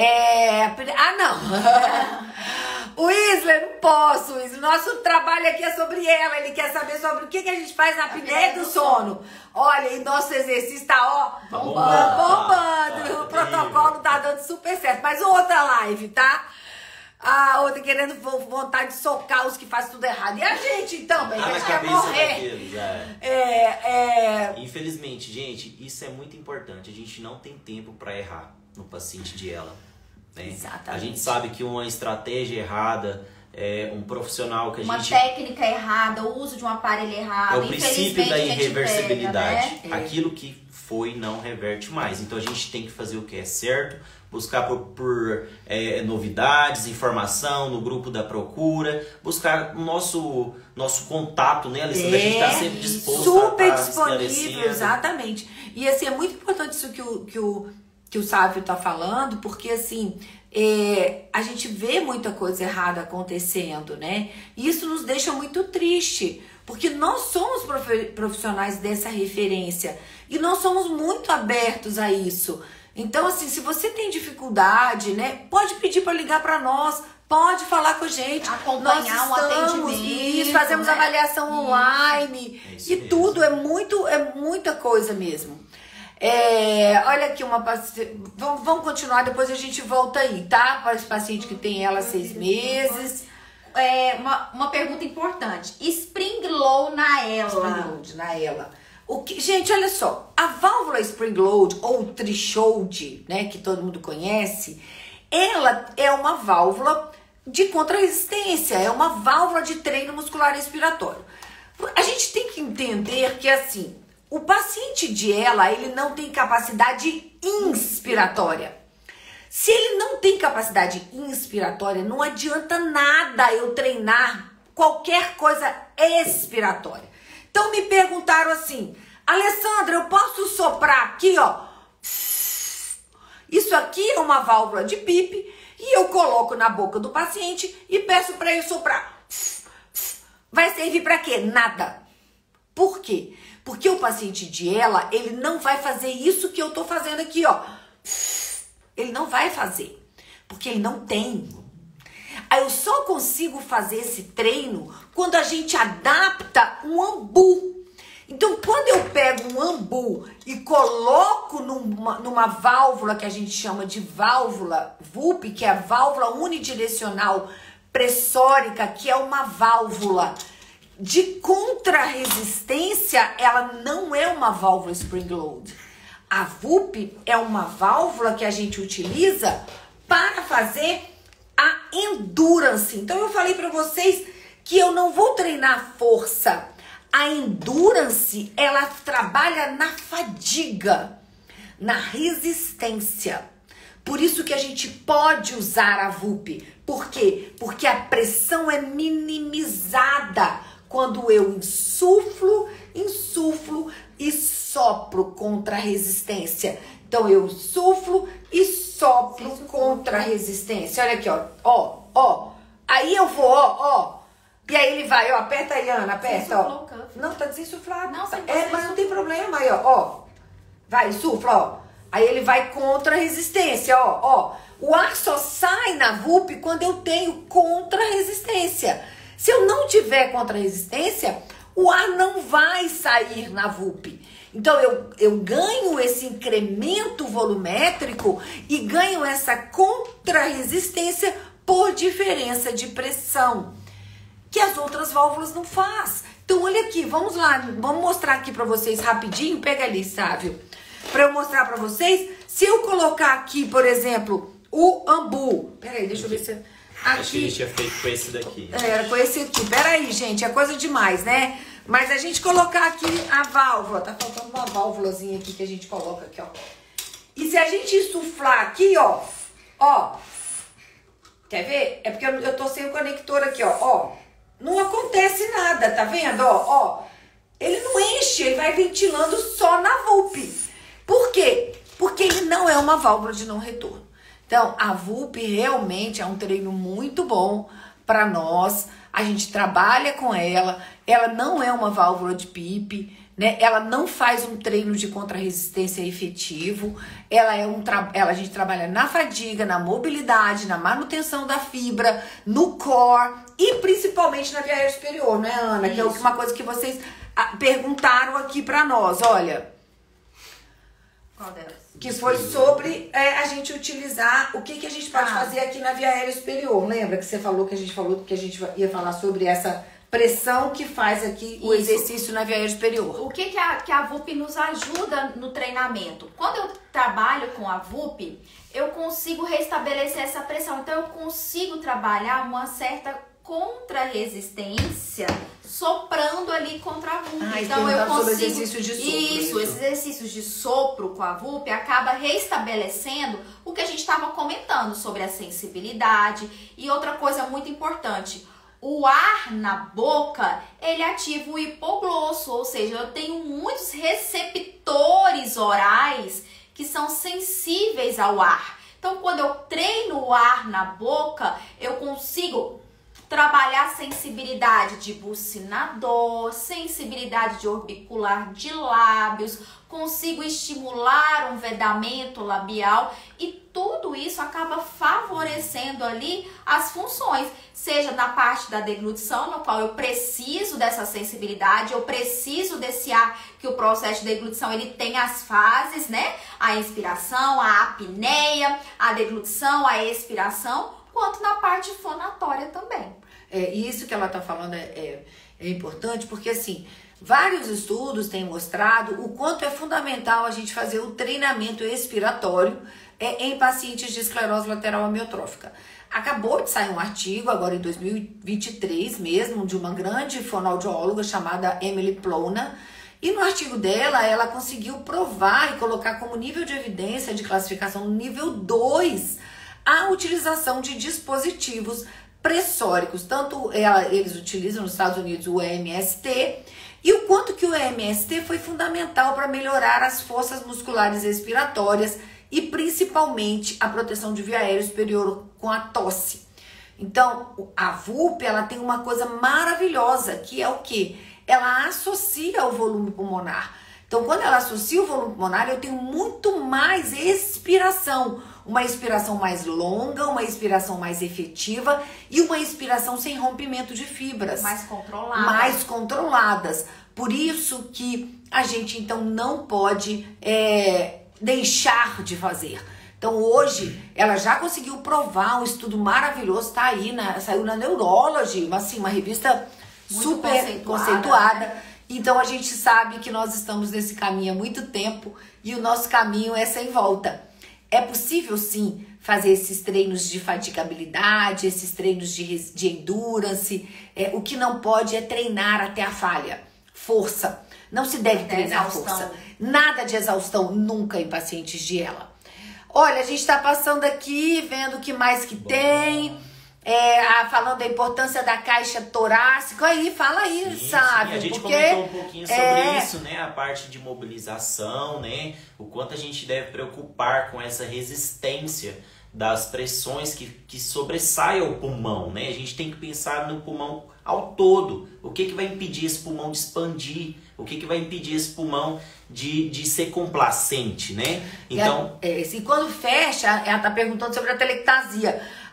O Isler, não posso, Isler. Nosso trabalho aqui é sobre ela. Ele quer saber sobre o que a gente faz na apneia do sono. Olha, e nosso exercício tá, bombando. O protocolo tá dando super certo. Mas outra live, tá? A outra querendo vontade de socar os que fazem tudo errado. E a gente, então, bem, a gente quer morrer. Infelizmente, gente, isso é muito importante. A gente não tem tempo para errar no paciente de ELA. Né? A gente sabe que uma estratégia errada, um profissional que uma técnica errada, o uso de um aparelho errado, é o princípio da irreversibilidade. Pega, né? Aquilo que foi não reverte mais. Então a gente tem que fazer o que é certo, buscar por novidades, informação no grupo da procura, buscar o nosso contato, né, Alessandra? A gente está sempre disposto super a disponível, exatamente. E assim, é muito importante isso que o Sávio tá falando, porque assim, a gente vê muita coisa errada acontecendo, né? E isso nos deixa muito triste, porque nós somos profissionais dessa referência e nós somos muito abertos a isso. Então, assim, se você tem dificuldade, né, pode pedir para ligar para nós, pode falar com a gente. Acompanhar um atendimento. Isso, fazemos avaliação online e tudo, é muita coisa mesmo. Olha aqui uma paciente. Vamos continuar, depois a gente volta aí, tá? Para esse paciente que tem ela 6 meses. Uma pergunta importante. Spring Load na ELA. Spring Load na ELA. Gente, olha só. A válvula Spring Load ou Threshold, né, que todo mundo conhece, ela é uma válvula de contrarresistência, é uma válvula de treino muscular respiratório. A gente tem que entender que, assim, o paciente de ELA, ele não tem capacidade inspiratória. Se ele não tem capacidade inspiratória, não adianta nada eu treinar qualquer coisa expiratória. Então me perguntaram assim, Alessandra, eu posso soprar aqui, ó? Isso aqui é uma válvula de PIP e eu coloco na boca do paciente e peço para ele soprar. Vai servir para quê? Nada. Por quê? Porque o paciente de ELA, ele não vai fazer isso que eu tô fazendo aqui, ó. Ele não vai fazer, porque ele não tem. Aí eu só consigo fazer esse treino quando a gente adapta um Ambu. Então, quando eu pego um Ambu e coloco numa válvula que a gente chama de válvula VUP, que é a válvula unidirecional pressórica, que é uma válvula de contrarresistência, ela não é uma válvula Spring Load. A VUP é uma válvula que a gente utiliza para fazer a endurance. Então eu falei para vocês que eu não vou treinar força. A endurance, ela trabalha na fadiga, na resistência. Por isso que a gente pode usar a VUP. Por quê? Porque a pressão é minimizada quando eu insuflo e sopro contra a resistência. Então eu insuflo e sopro contra a resistência. Olha aqui, ó. Aí eu vou, ó. E aí ele vai, ó. Aperta aí, Ana, aperta, ó. Não, tá desinsuflado. Não, mas não tem problema aí, ó. Vai, insufla, ó. Aí ele vai contra a resistência, ó. O ar só sai na VUP quando eu tenho contra a resistência. Se eu não tiver contra resistência, o ar não vai sair na VUP. Então, eu ganho esse incremento volumétrico e ganho essa contrarresistência por diferença de pressão, que as outras válvulas não faz. Então, olha aqui, vamos lá, vamos mostrar aqui para vocês rapidinho. Pega ali, Sávio, para eu mostrar para vocês. Se eu colocar aqui, por exemplo, o ambu. Peraí, deixa eu ver se... Aqui, acho que a gente tinha feito com esse daqui. Era com esse aqui. Peraí, gente, é coisa demais, né? Mas a gente colocar aqui a válvula, tá faltando uma válvulazinha aqui que a gente coloca aqui, ó. E se a gente insuflar aqui, ó, quer ver? É porque eu tô sem o conector aqui, ó, não acontece nada, tá vendo, ó, ele não enche, ele vai ventilando só na VULP. Por quê? Porque ele não é uma válvula de não retorno. Então, a VULP realmente é um treino muito bom para nós. A gente trabalha com ela não é uma válvula de PIP, né? Ela não faz um treino de contrarresistência efetivo, a gente trabalha na fadiga, na mobilidade, na manutenção da fibra, no core e principalmente na via aérea superior, né, Ana? Isso. Que é uma coisa que vocês perguntaram aqui para nós, olha. Qual delas? Que foi sobre a gente utilizar, o que a gente pode fazer aqui na via aérea superior. Lembra que você falou que a gente ia falar sobre essa pressão que faz aqui o exercício na via aérea superior. O que a VULP nos ajuda no treinamento? Quando eu trabalho com a VULP, eu consigo restabelecer essa pressão. Então, eu consigo trabalhar uma certa contrarresistência soprando ali contra a VULP. Então eu consigo exercício de sopro. Isso, esses exercícios de sopro com a VULP acaba restabelecendo o que a gente estava comentando sobre a sensibilidade. E outra coisa muito importante, o ar na boca, ele ativa o hipoglosso, ou seja, eu tenho muitos receptores orais que são sensíveis ao ar. Então, quando eu treino o ar na boca, eu consigo trabalhar sensibilidade de bucinador, sensibilidade de orbicular de lábios, consigo estimular um vedamento labial e tudo isso acaba favorecendo ali as funções, seja na parte da deglutição, no qual eu preciso dessa sensibilidade, eu preciso desse ar, que o processo de deglutição ele tem as fases, né? A inspiração, a apneia, a deglutição, a expiração, quanto na parte fonatória também. Isso que ela está falando é importante, porque assim, vários estudos têm mostrado o quanto é fundamental a gente fazer o treinamento expiratório em pacientes de esclerose lateral amiotrófica. Acabou de sair um artigo, agora em 2023 mesmo, de uma grande fonoaudióloga chamada Emily Plona, e no artigo dela, ela conseguiu provar e colocar como nível de evidência de classificação no nível 2 a utilização de dispositivos pressóricos. Tanto eles utilizam nos Estados Unidos o EMST, e o quanto que o EMST foi fundamental para melhorar as forças musculares respiratórias e principalmente a proteção de via aérea superior com a tosse. Então, a VULP, ela tem uma coisa maravilhosa, que é o quê? Ela associa o volume pulmonar. Então, quando ela associa o volume pulmonar, eu tenho muito mais expiração. Uma expiração mais longa, uma expiração mais efetiva e uma expiração sem rompimento de fibras. Mais controladas. Mais controladas. Por isso que a gente, então, não pode deixar de fazer. Então, hoje, ela já conseguiu provar um estudo maravilhoso, tá aí, saiu na Neurology, assim, uma revista muito super conceituada. Então, a gente sabe que nós estamos nesse caminho há muito tempo e o nosso caminho é sem volta. É possível, sim, fazer esses treinos de fatigabilidade, esses treinos de endurance. O que não pode é treinar até a falha. Força. Não se deve treinar força. Nada de exaustão nunca em pacientes de ELA. Olha, a gente está passando aqui, vendo o que mais que tem. Falando da importância da caixa torácica. Aí, fala aí, sim, sabe? Sim. A gente comentou um pouquinho sobre isso, né? A parte de mobilização, né? O quanto a gente deve preocupar com essa resistência das pressões que sobressaem o pulmão, né? A gente tem que pensar no pulmão ao todo. O que vai impedir esse pulmão de expandir? O que vai impedir esse pulmão de ser complacente, né? Então... E quando fecha, ela está perguntando sobre a telectasia.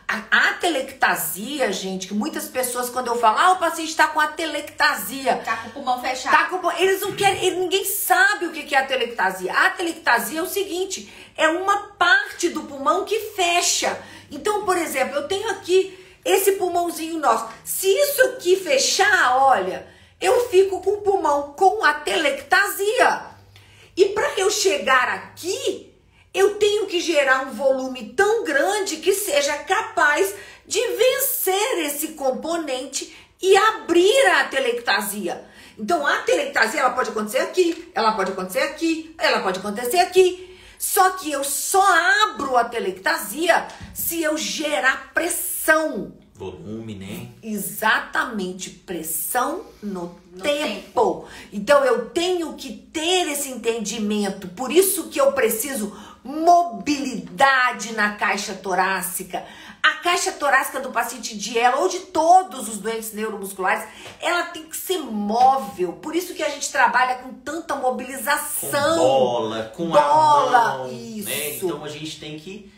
A atelectasia, gente, que muitas pessoas, quando eu falo, o paciente está com atelectasia. Tá com o pulmão fechado. Eles não querem, ninguém sabe o que é atelectasia. A atelectasia é o seguinte, é uma parte do pulmão que fecha. Então, por exemplo, eu tenho aqui esse pulmãozinho nosso. Se isso aqui fechar, olha, eu fico com o pulmão com atelectasia. E para eu chegar aqui, eu tenho que gerar um volume tão grande que seja capaz de vencer esse componente e abrir a atelectasia. Então, a atelectasia, ela pode acontecer aqui, ela pode acontecer aqui, ela pode acontecer aqui. Só que eu só abro a atelectasia se eu gerar pressão. Volume, né? Exatamente, pressão no tempo. Então, eu tenho que ter esse entendimento. Por isso que eu preciso mobilidade na caixa torácica. A caixa torácica do paciente de ELA ou de todos os doentes neuromusculares, ela tem que ser móvel. Por isso que a gente trabalha com tanta mobilização. Com bola, com bola, a mão, isso. Né? Então a gente tem que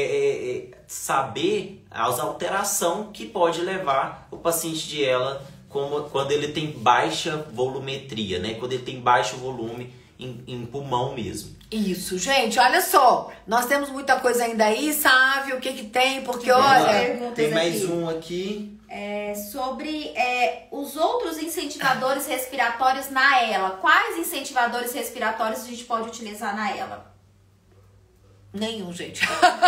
saber as alterações que pode levar o paciente de ELA quando ele tem baixa volumetria, né? Quando ele tem baixo volume em pulmão mesmo. Isso, gente, olha só, nós temos muita coisa ainda aí, sabe o que que tem, porque olha... Tem mais um aqui. Sobre os outros incentivadores respiratórios na ELA. Quais incentivadores respiratórios a gente pode utilizar na ELA? Nenhum, gente.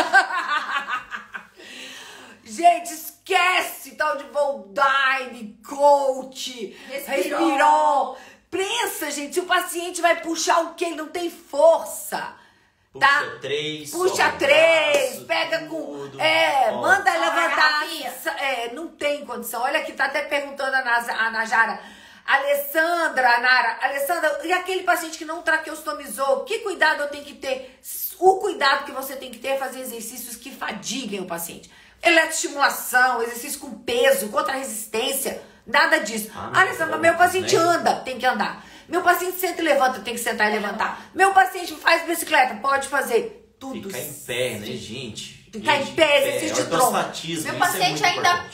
Gente, esquece tal de Voldine, Coach, Respirol. Pensa, gente, se o paciente vai puxar o quê? Ele não tem força. Puxa tá? 3. Puxa 3, pega com... manda levantar. Não tem condição. Olha aqui, tá até perguntando a Najara. Alessandra, Nara. Alessandra, e aquele paciente que não traqueostomizou? Que cuidado eu tenho que ter? O cuidado que você tem que ter é fazer exercícios que fadiguem o paciente. Eletroestimulação, exercício com peso, contra resistência. Nada disso. Alessandra, meu paciente anda, tem que andar. Meu paciente senta e levanta, tem que sentar e levantar. Meu paciente faz bicicleta, pode fazer tudo. Ficar em pé, né, gente? Ficar em pé, exercício de tronco. Meu paciente ainda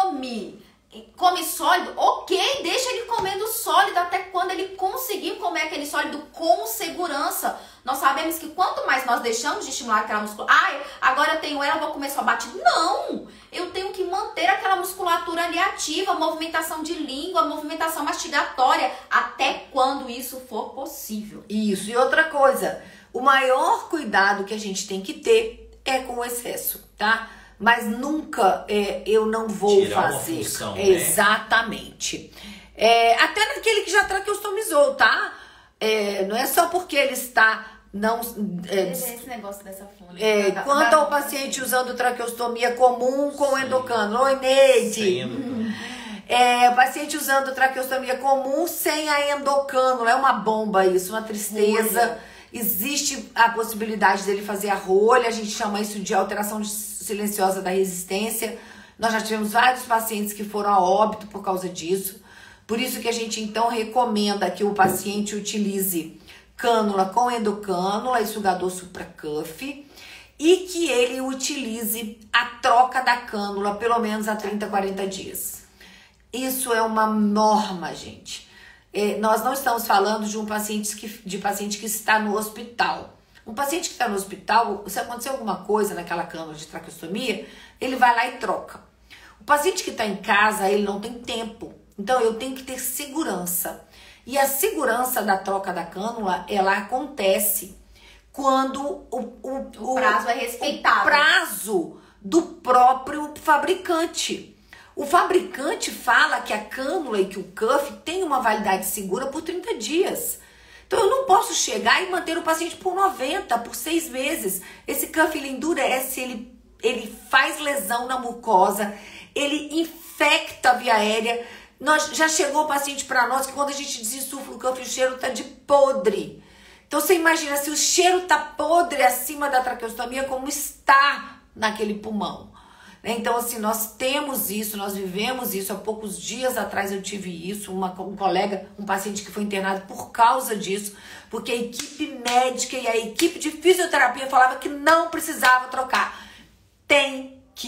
come sólido, ok, deixa ele comendo sólido até quando ele conseguir comer aquele sólido com segurança. Nós sabemos que quanto mais nós deixamos de estimular aquela musculatura, agora eu tenho ela, vou comer só batido. Não! Eu tenho que manter aquela musculatura ali ativa, movimentação de língua, movimentação mastigatória, até quando isso for possível. Isso, e outra coisa, o maior cuidado que a gente tem que ter é com o excesso, tá? Mas nunca eu não vou tirar fazer. Uma função, exatamente. Até naquele que já traqueostomizou, tá? Não é só porque ele está... esse negócio dessa fone. Quanto ao paciente usando traqueostomia comum com endocânula. Oi, Neide. Paciente usando traqueostomia comum sem a endocânula. É uma bomba isso, uma tristeza. Existe a possibilidade dele fazer a rolha. A gente chama isso de alteração silenciosa da resistência. Nós já tivemos vários pacientes que foram a óbito por causa disso. Por isso que a gente então recomenda que o paciente utilize cânula com endocânula e sugador supracuff e que ele utilize a troca da cânula pelo menos a 30, 40 dias. Isso é uma norma, gente. Nós não estamos falando de paciente que está no hospital. Um paciente que está no hospital, se acontecer alguma coisa naquela cânula de traqueostomia, ele vai lá e troca. O paciente que está em casa, ele não tem tempo. Então, eu tenho que ter segurança. E a segurança da troca da cânula, ela acontece quando o prazo é respeitado. O prazo do próprio fabricante. O fabricante fala que a cânula e que o cuff tem uma validade segura por 30 dias. Então, eu não posso chegar e manter o paciente por 90, por 6 meses. Esse cuff, ele endurece, ele faz lesão na mucosa, ele infecta a via aérea. Já chegou o paciente para nós que quando a gente desinsufla o cuff, o cheiro tá de podre. Então, você imagina, se o cheiro tá podre acima da traqueostomia, como está naquele pulmão. Então, assim, nós temos isso, nós vivemos isso. Há poucos dias atrás eu tive isso, um colega, um paciente que foi internado por causa disso, porque a equipe médica e a equipe de fisioterapia falava que não precisava trocar. Tem que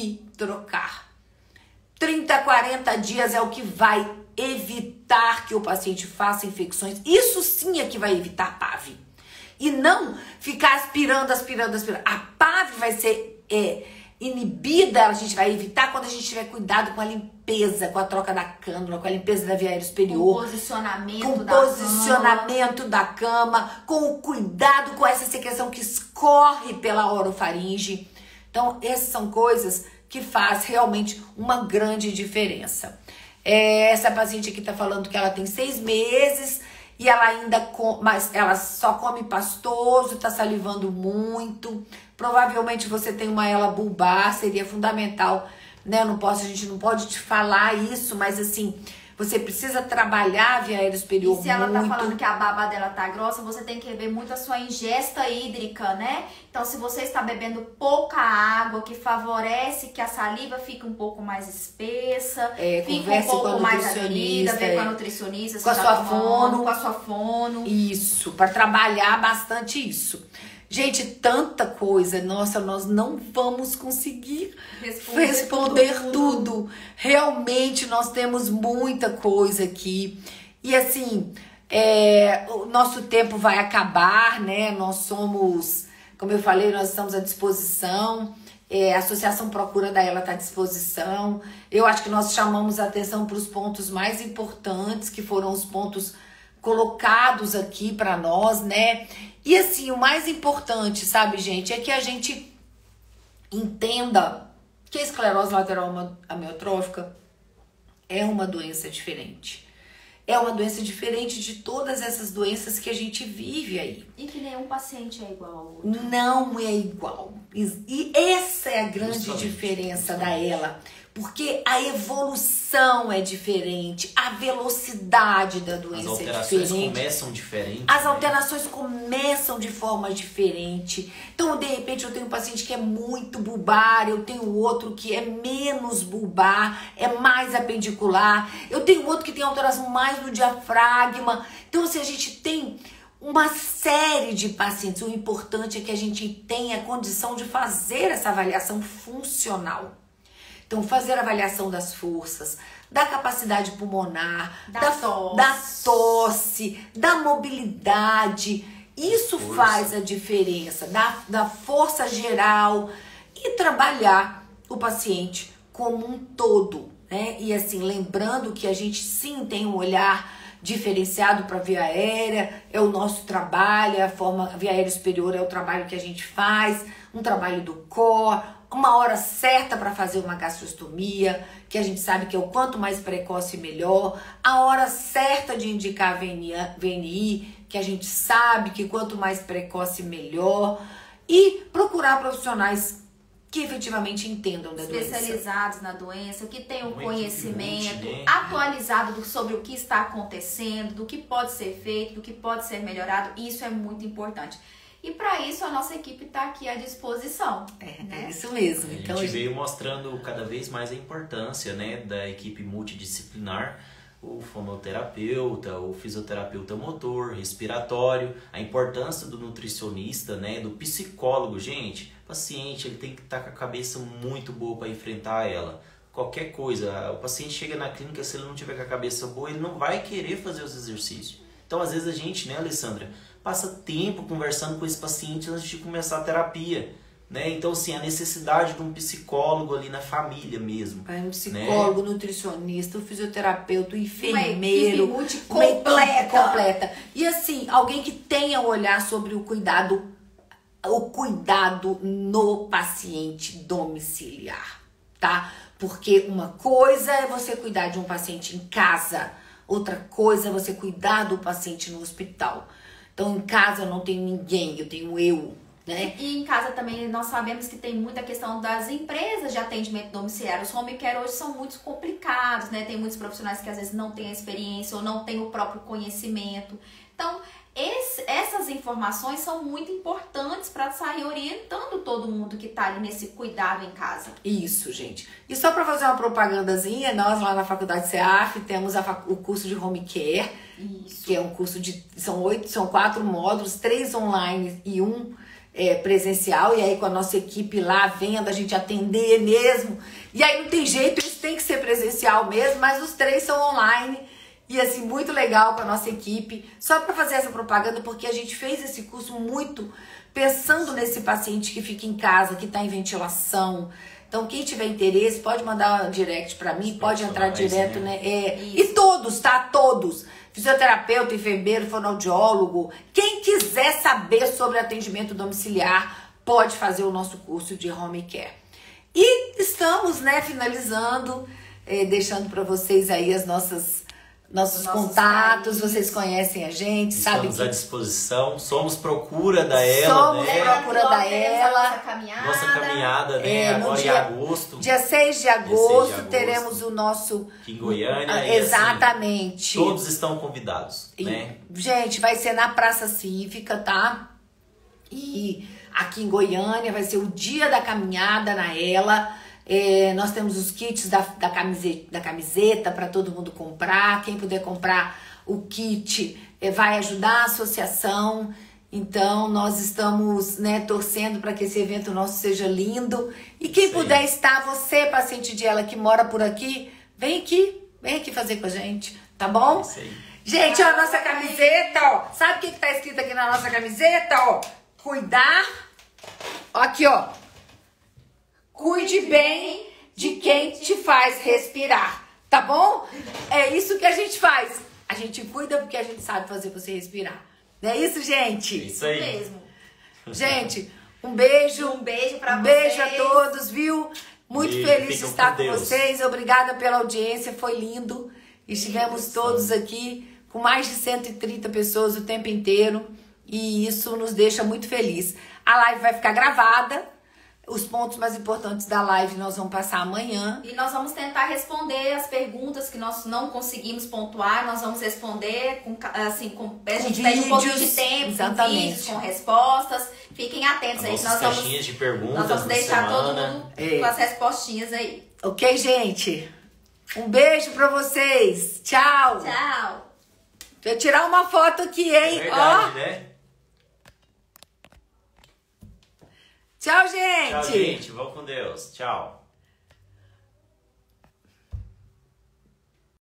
trocar. 30 a 40 dias é o que vai evitar que o paciente faça infecções. Isso sim é que vai evitar PAV. E não ficar aspirando. A PAV vai ser inibida, a gente vai evitar quando a gente tiver cuidado com a limpeza, com a troca da cânula, com a limpeza da via aérea superior. Com o posicionamento da cama, com o cuidado com essa secreção que escorre pela orofaringe. Então, essas são coisas que faz realmente uma grande diferença. Essa paciente aqui tá falando que ela tem 6 meses e ela ainda mas ela só come pastoso, tá salivando muito. Provavelmente você tem uma ela bulbar, seria fundamental, né? A gente não pode te falar isso, mas assim, você precisa trabalhar a via aérea superior muito. E se ela tá falando que a baba dela tá grossa, você tem que ver muito a sua ingesta hídrica, né? Então, se você está bebendo pouca água, que favorece que a saliva fique um pouco mais espessa, fique um pouco mais aderida, ver com a nutricionista, com a sua fono. Isso, para trabalhar bastante isso. Gente, tanta coisa. Nossa, nós não vamos conseguir responder tudo. Realmente, nós temos muita coisa aqui. E assim, o nosso tempo vai acabar, né? Nós somos, como eu falei, nós estamos à disposição. A Associação Procura da Ela está à disposição. Eu acho que nós chamamos a atenção para os pontos mais importantes, que foram os pontos colocados aqui para nós, né? E assim, o mais importante, sabe, gente, é que a gente entenda que a esclerose lateral amiotrófica é uma doença diferente. É uma doença diferente de todas essas doenças que a gente vive aí. E que nenhum paciente é igual ao outro. Não é igual. E essa é a grande diferença da ELA. Porque a evolução é diferente, a velocidade da doença é diferente. As alterações começam diferente. As alterações começam de forma diferente. Então, de repente, eu tenho um paciente que é muito bulbar, eu tenho outro que é menos bulbar, é mais apendicular. Eu tenho outro que tem alteração mais no diafragma. Então, assim, a gente tem uma série de pacientes. O importante é que a gente tenha a condição de fazer essa avaliação funcional. Então, fazer a avaliação das forças, da capacidade pulmonar, da tosse, da mobilidade. Isso faz a diferença, da força geral e trabalhar o paciente como um todo, né? E assim, lembrando que a gente sim tem um olhar diferenciado para a via aérea, é o nosso trabalho, a via aérea superior é o trabalho que a gente faz, um trabalho do core, uma hora certa para fazer uma gastrostomia, que a gente sabe que é o quanto mais precoce melhor, a hora certa de indicar VNI, que a gente sabe que quanto mais precoce melhor, e procurar profissionais que efetivamente entendam da doença. Especializados na doença, que tenham conhecimento atualizado sobre o que está acontecendo, do que pode ser feito, do que pode ser melhorado. Isso é muito importante. E para isso a nossa equipe está aqui à disposição. É isso mesmo. Então, a gente veio mostrando cada vez mais a importância, né, da equipe multidisciplinar, o fonoterapeuta, o fisioterapeuta motor, respiratório, a importância do nutricionista, né, do psicólogo. Gente, o paciente ele tem que estar com a cabeça muito boa para enfrentar ela. Qualquer coisa, o paciente chega na clínica, se ele não tiver com a cabeça boa, ele não vai querer fazer os exercícios. Então, às vezes a gente, né, Alessandra, passa tempo conversando com esse paciente antes de começar a terapia, né? Então, assim, a necessidade de um psicólogo ali na família mesmo. Um psicólogo, nutricionista, um fisioterapeuta, um enfermeiro. Uma equipe completa. E assim, alguém que tenha olhar sobre o cuidado no paciente domiciliar, tá? Porque uma coisa é você cuidar de um paciente em casa, outra coisa é você cuidar do paciente no hospital. Então, em casa eu não tenho ninguém, eu tenho eu, né? E em casa também nós sabemos que tem muita questão das empresas de atendimento domiciliar. Os home care hoje são muito complicados, né? Tem muitos profissionais que às vezes não têm a experiência ou não têm o próprio conhecimento. Então, essas informações são muito importantes para sair orientando todo mundo que está ali nesse cuidado em casa. Isso, gente. E só para fazer uma propagandazinha, nós lá na Faculdade CEAF temos o curso de Home Care. Isso. Que é um curso de... São 4 módulos, 3 online e 1 presencial, e aí com a nossa equipe lá vendo, a gente atender mesmo. E aí não tem jeito, isso tem que ser presencial mesmo, mas os 3 são online. E assim, muito legal com a nossa equipe. Só para fazer essa propaganda, porque a gente fez esse curso muito pensando nesse paciente que fica em casa, que está em ventilação. Então, quem tiver interesse, pode mandar um direct para mim, pode entrar direto, né? E todos, tá? Todos. Fisioterapeuta, enfermeiro, fonoaudiólogo. Quem quiser saber sobre atendimento domiciliar, pode fazer o nosso curso de home care. E estamos, né, finalizando, deixando para vocês aí nossos contatos, vocês conhecem a gente, sabem Estamos à disposição, somos procura da ela, somos né? procura da ela. Nossa caminhada, né? Agora em agosto. Dia 6 de agosto, teremos o nosso... Aqui em Goiânia. Exatamente. E, assim, todos estão convidados, né? Gente, vai ser na Praça Cívica, tá? E aqui em Goiânia vai ser o dia da caminhada na ela. Nós temos os kits da camiseta para todo mundo comprar. Quem puder comprar o kit vai ajudar a associação. Então nós estamos, né, torcendo para que esse evento nosso seja lindo. E quem puder estar, você, paciente de ela que mora por aqui, vem aqui fazer com a gente, tá bom? Isso aí. Gente, ó, a nossa camiseta, ó. Sabe o que tá escrito aqui na nossa camiseta, ó? Cuidar. Ó, aqui, ó. Cuide bem de quem te faz respirar, tá bom? É isso que a gente faz. A gente cuida porque a gente sabe fazer você respirar. Não é isso, gente? É isso aí. Mesmo. Gente, um beijo. Um beijo pra vocês. Um beijo a todos, viu? Muito feliz de estar com vocês. Obrigada pela audiência, foi lindo. Estivemos todos aqui com mais de 130 pessoas o tempo inteiro. E isso nos deixa muito feliz. A live vai ficar gravada. Os pontos mais importantes da live nós vamos passar amanhã. E nós vamos tentar responder as perguntas que nós não conseguimos pontuar. Nós vamos responder a gente pede um pouquinho de tempo, exatamente, com vídeos, com respostas. Fiquem atentos aí. Nós caixinhas de perguntas, nós vamos deixar todo mundo com as respostinhas aí. Ok, gente? Um beijo pra vocês. Tchau. Tchau. Vou tirar uma foto aqui, hein? É verdade, né? Tchau, gente! Tchau, gente. Vão com Deus. Tchau.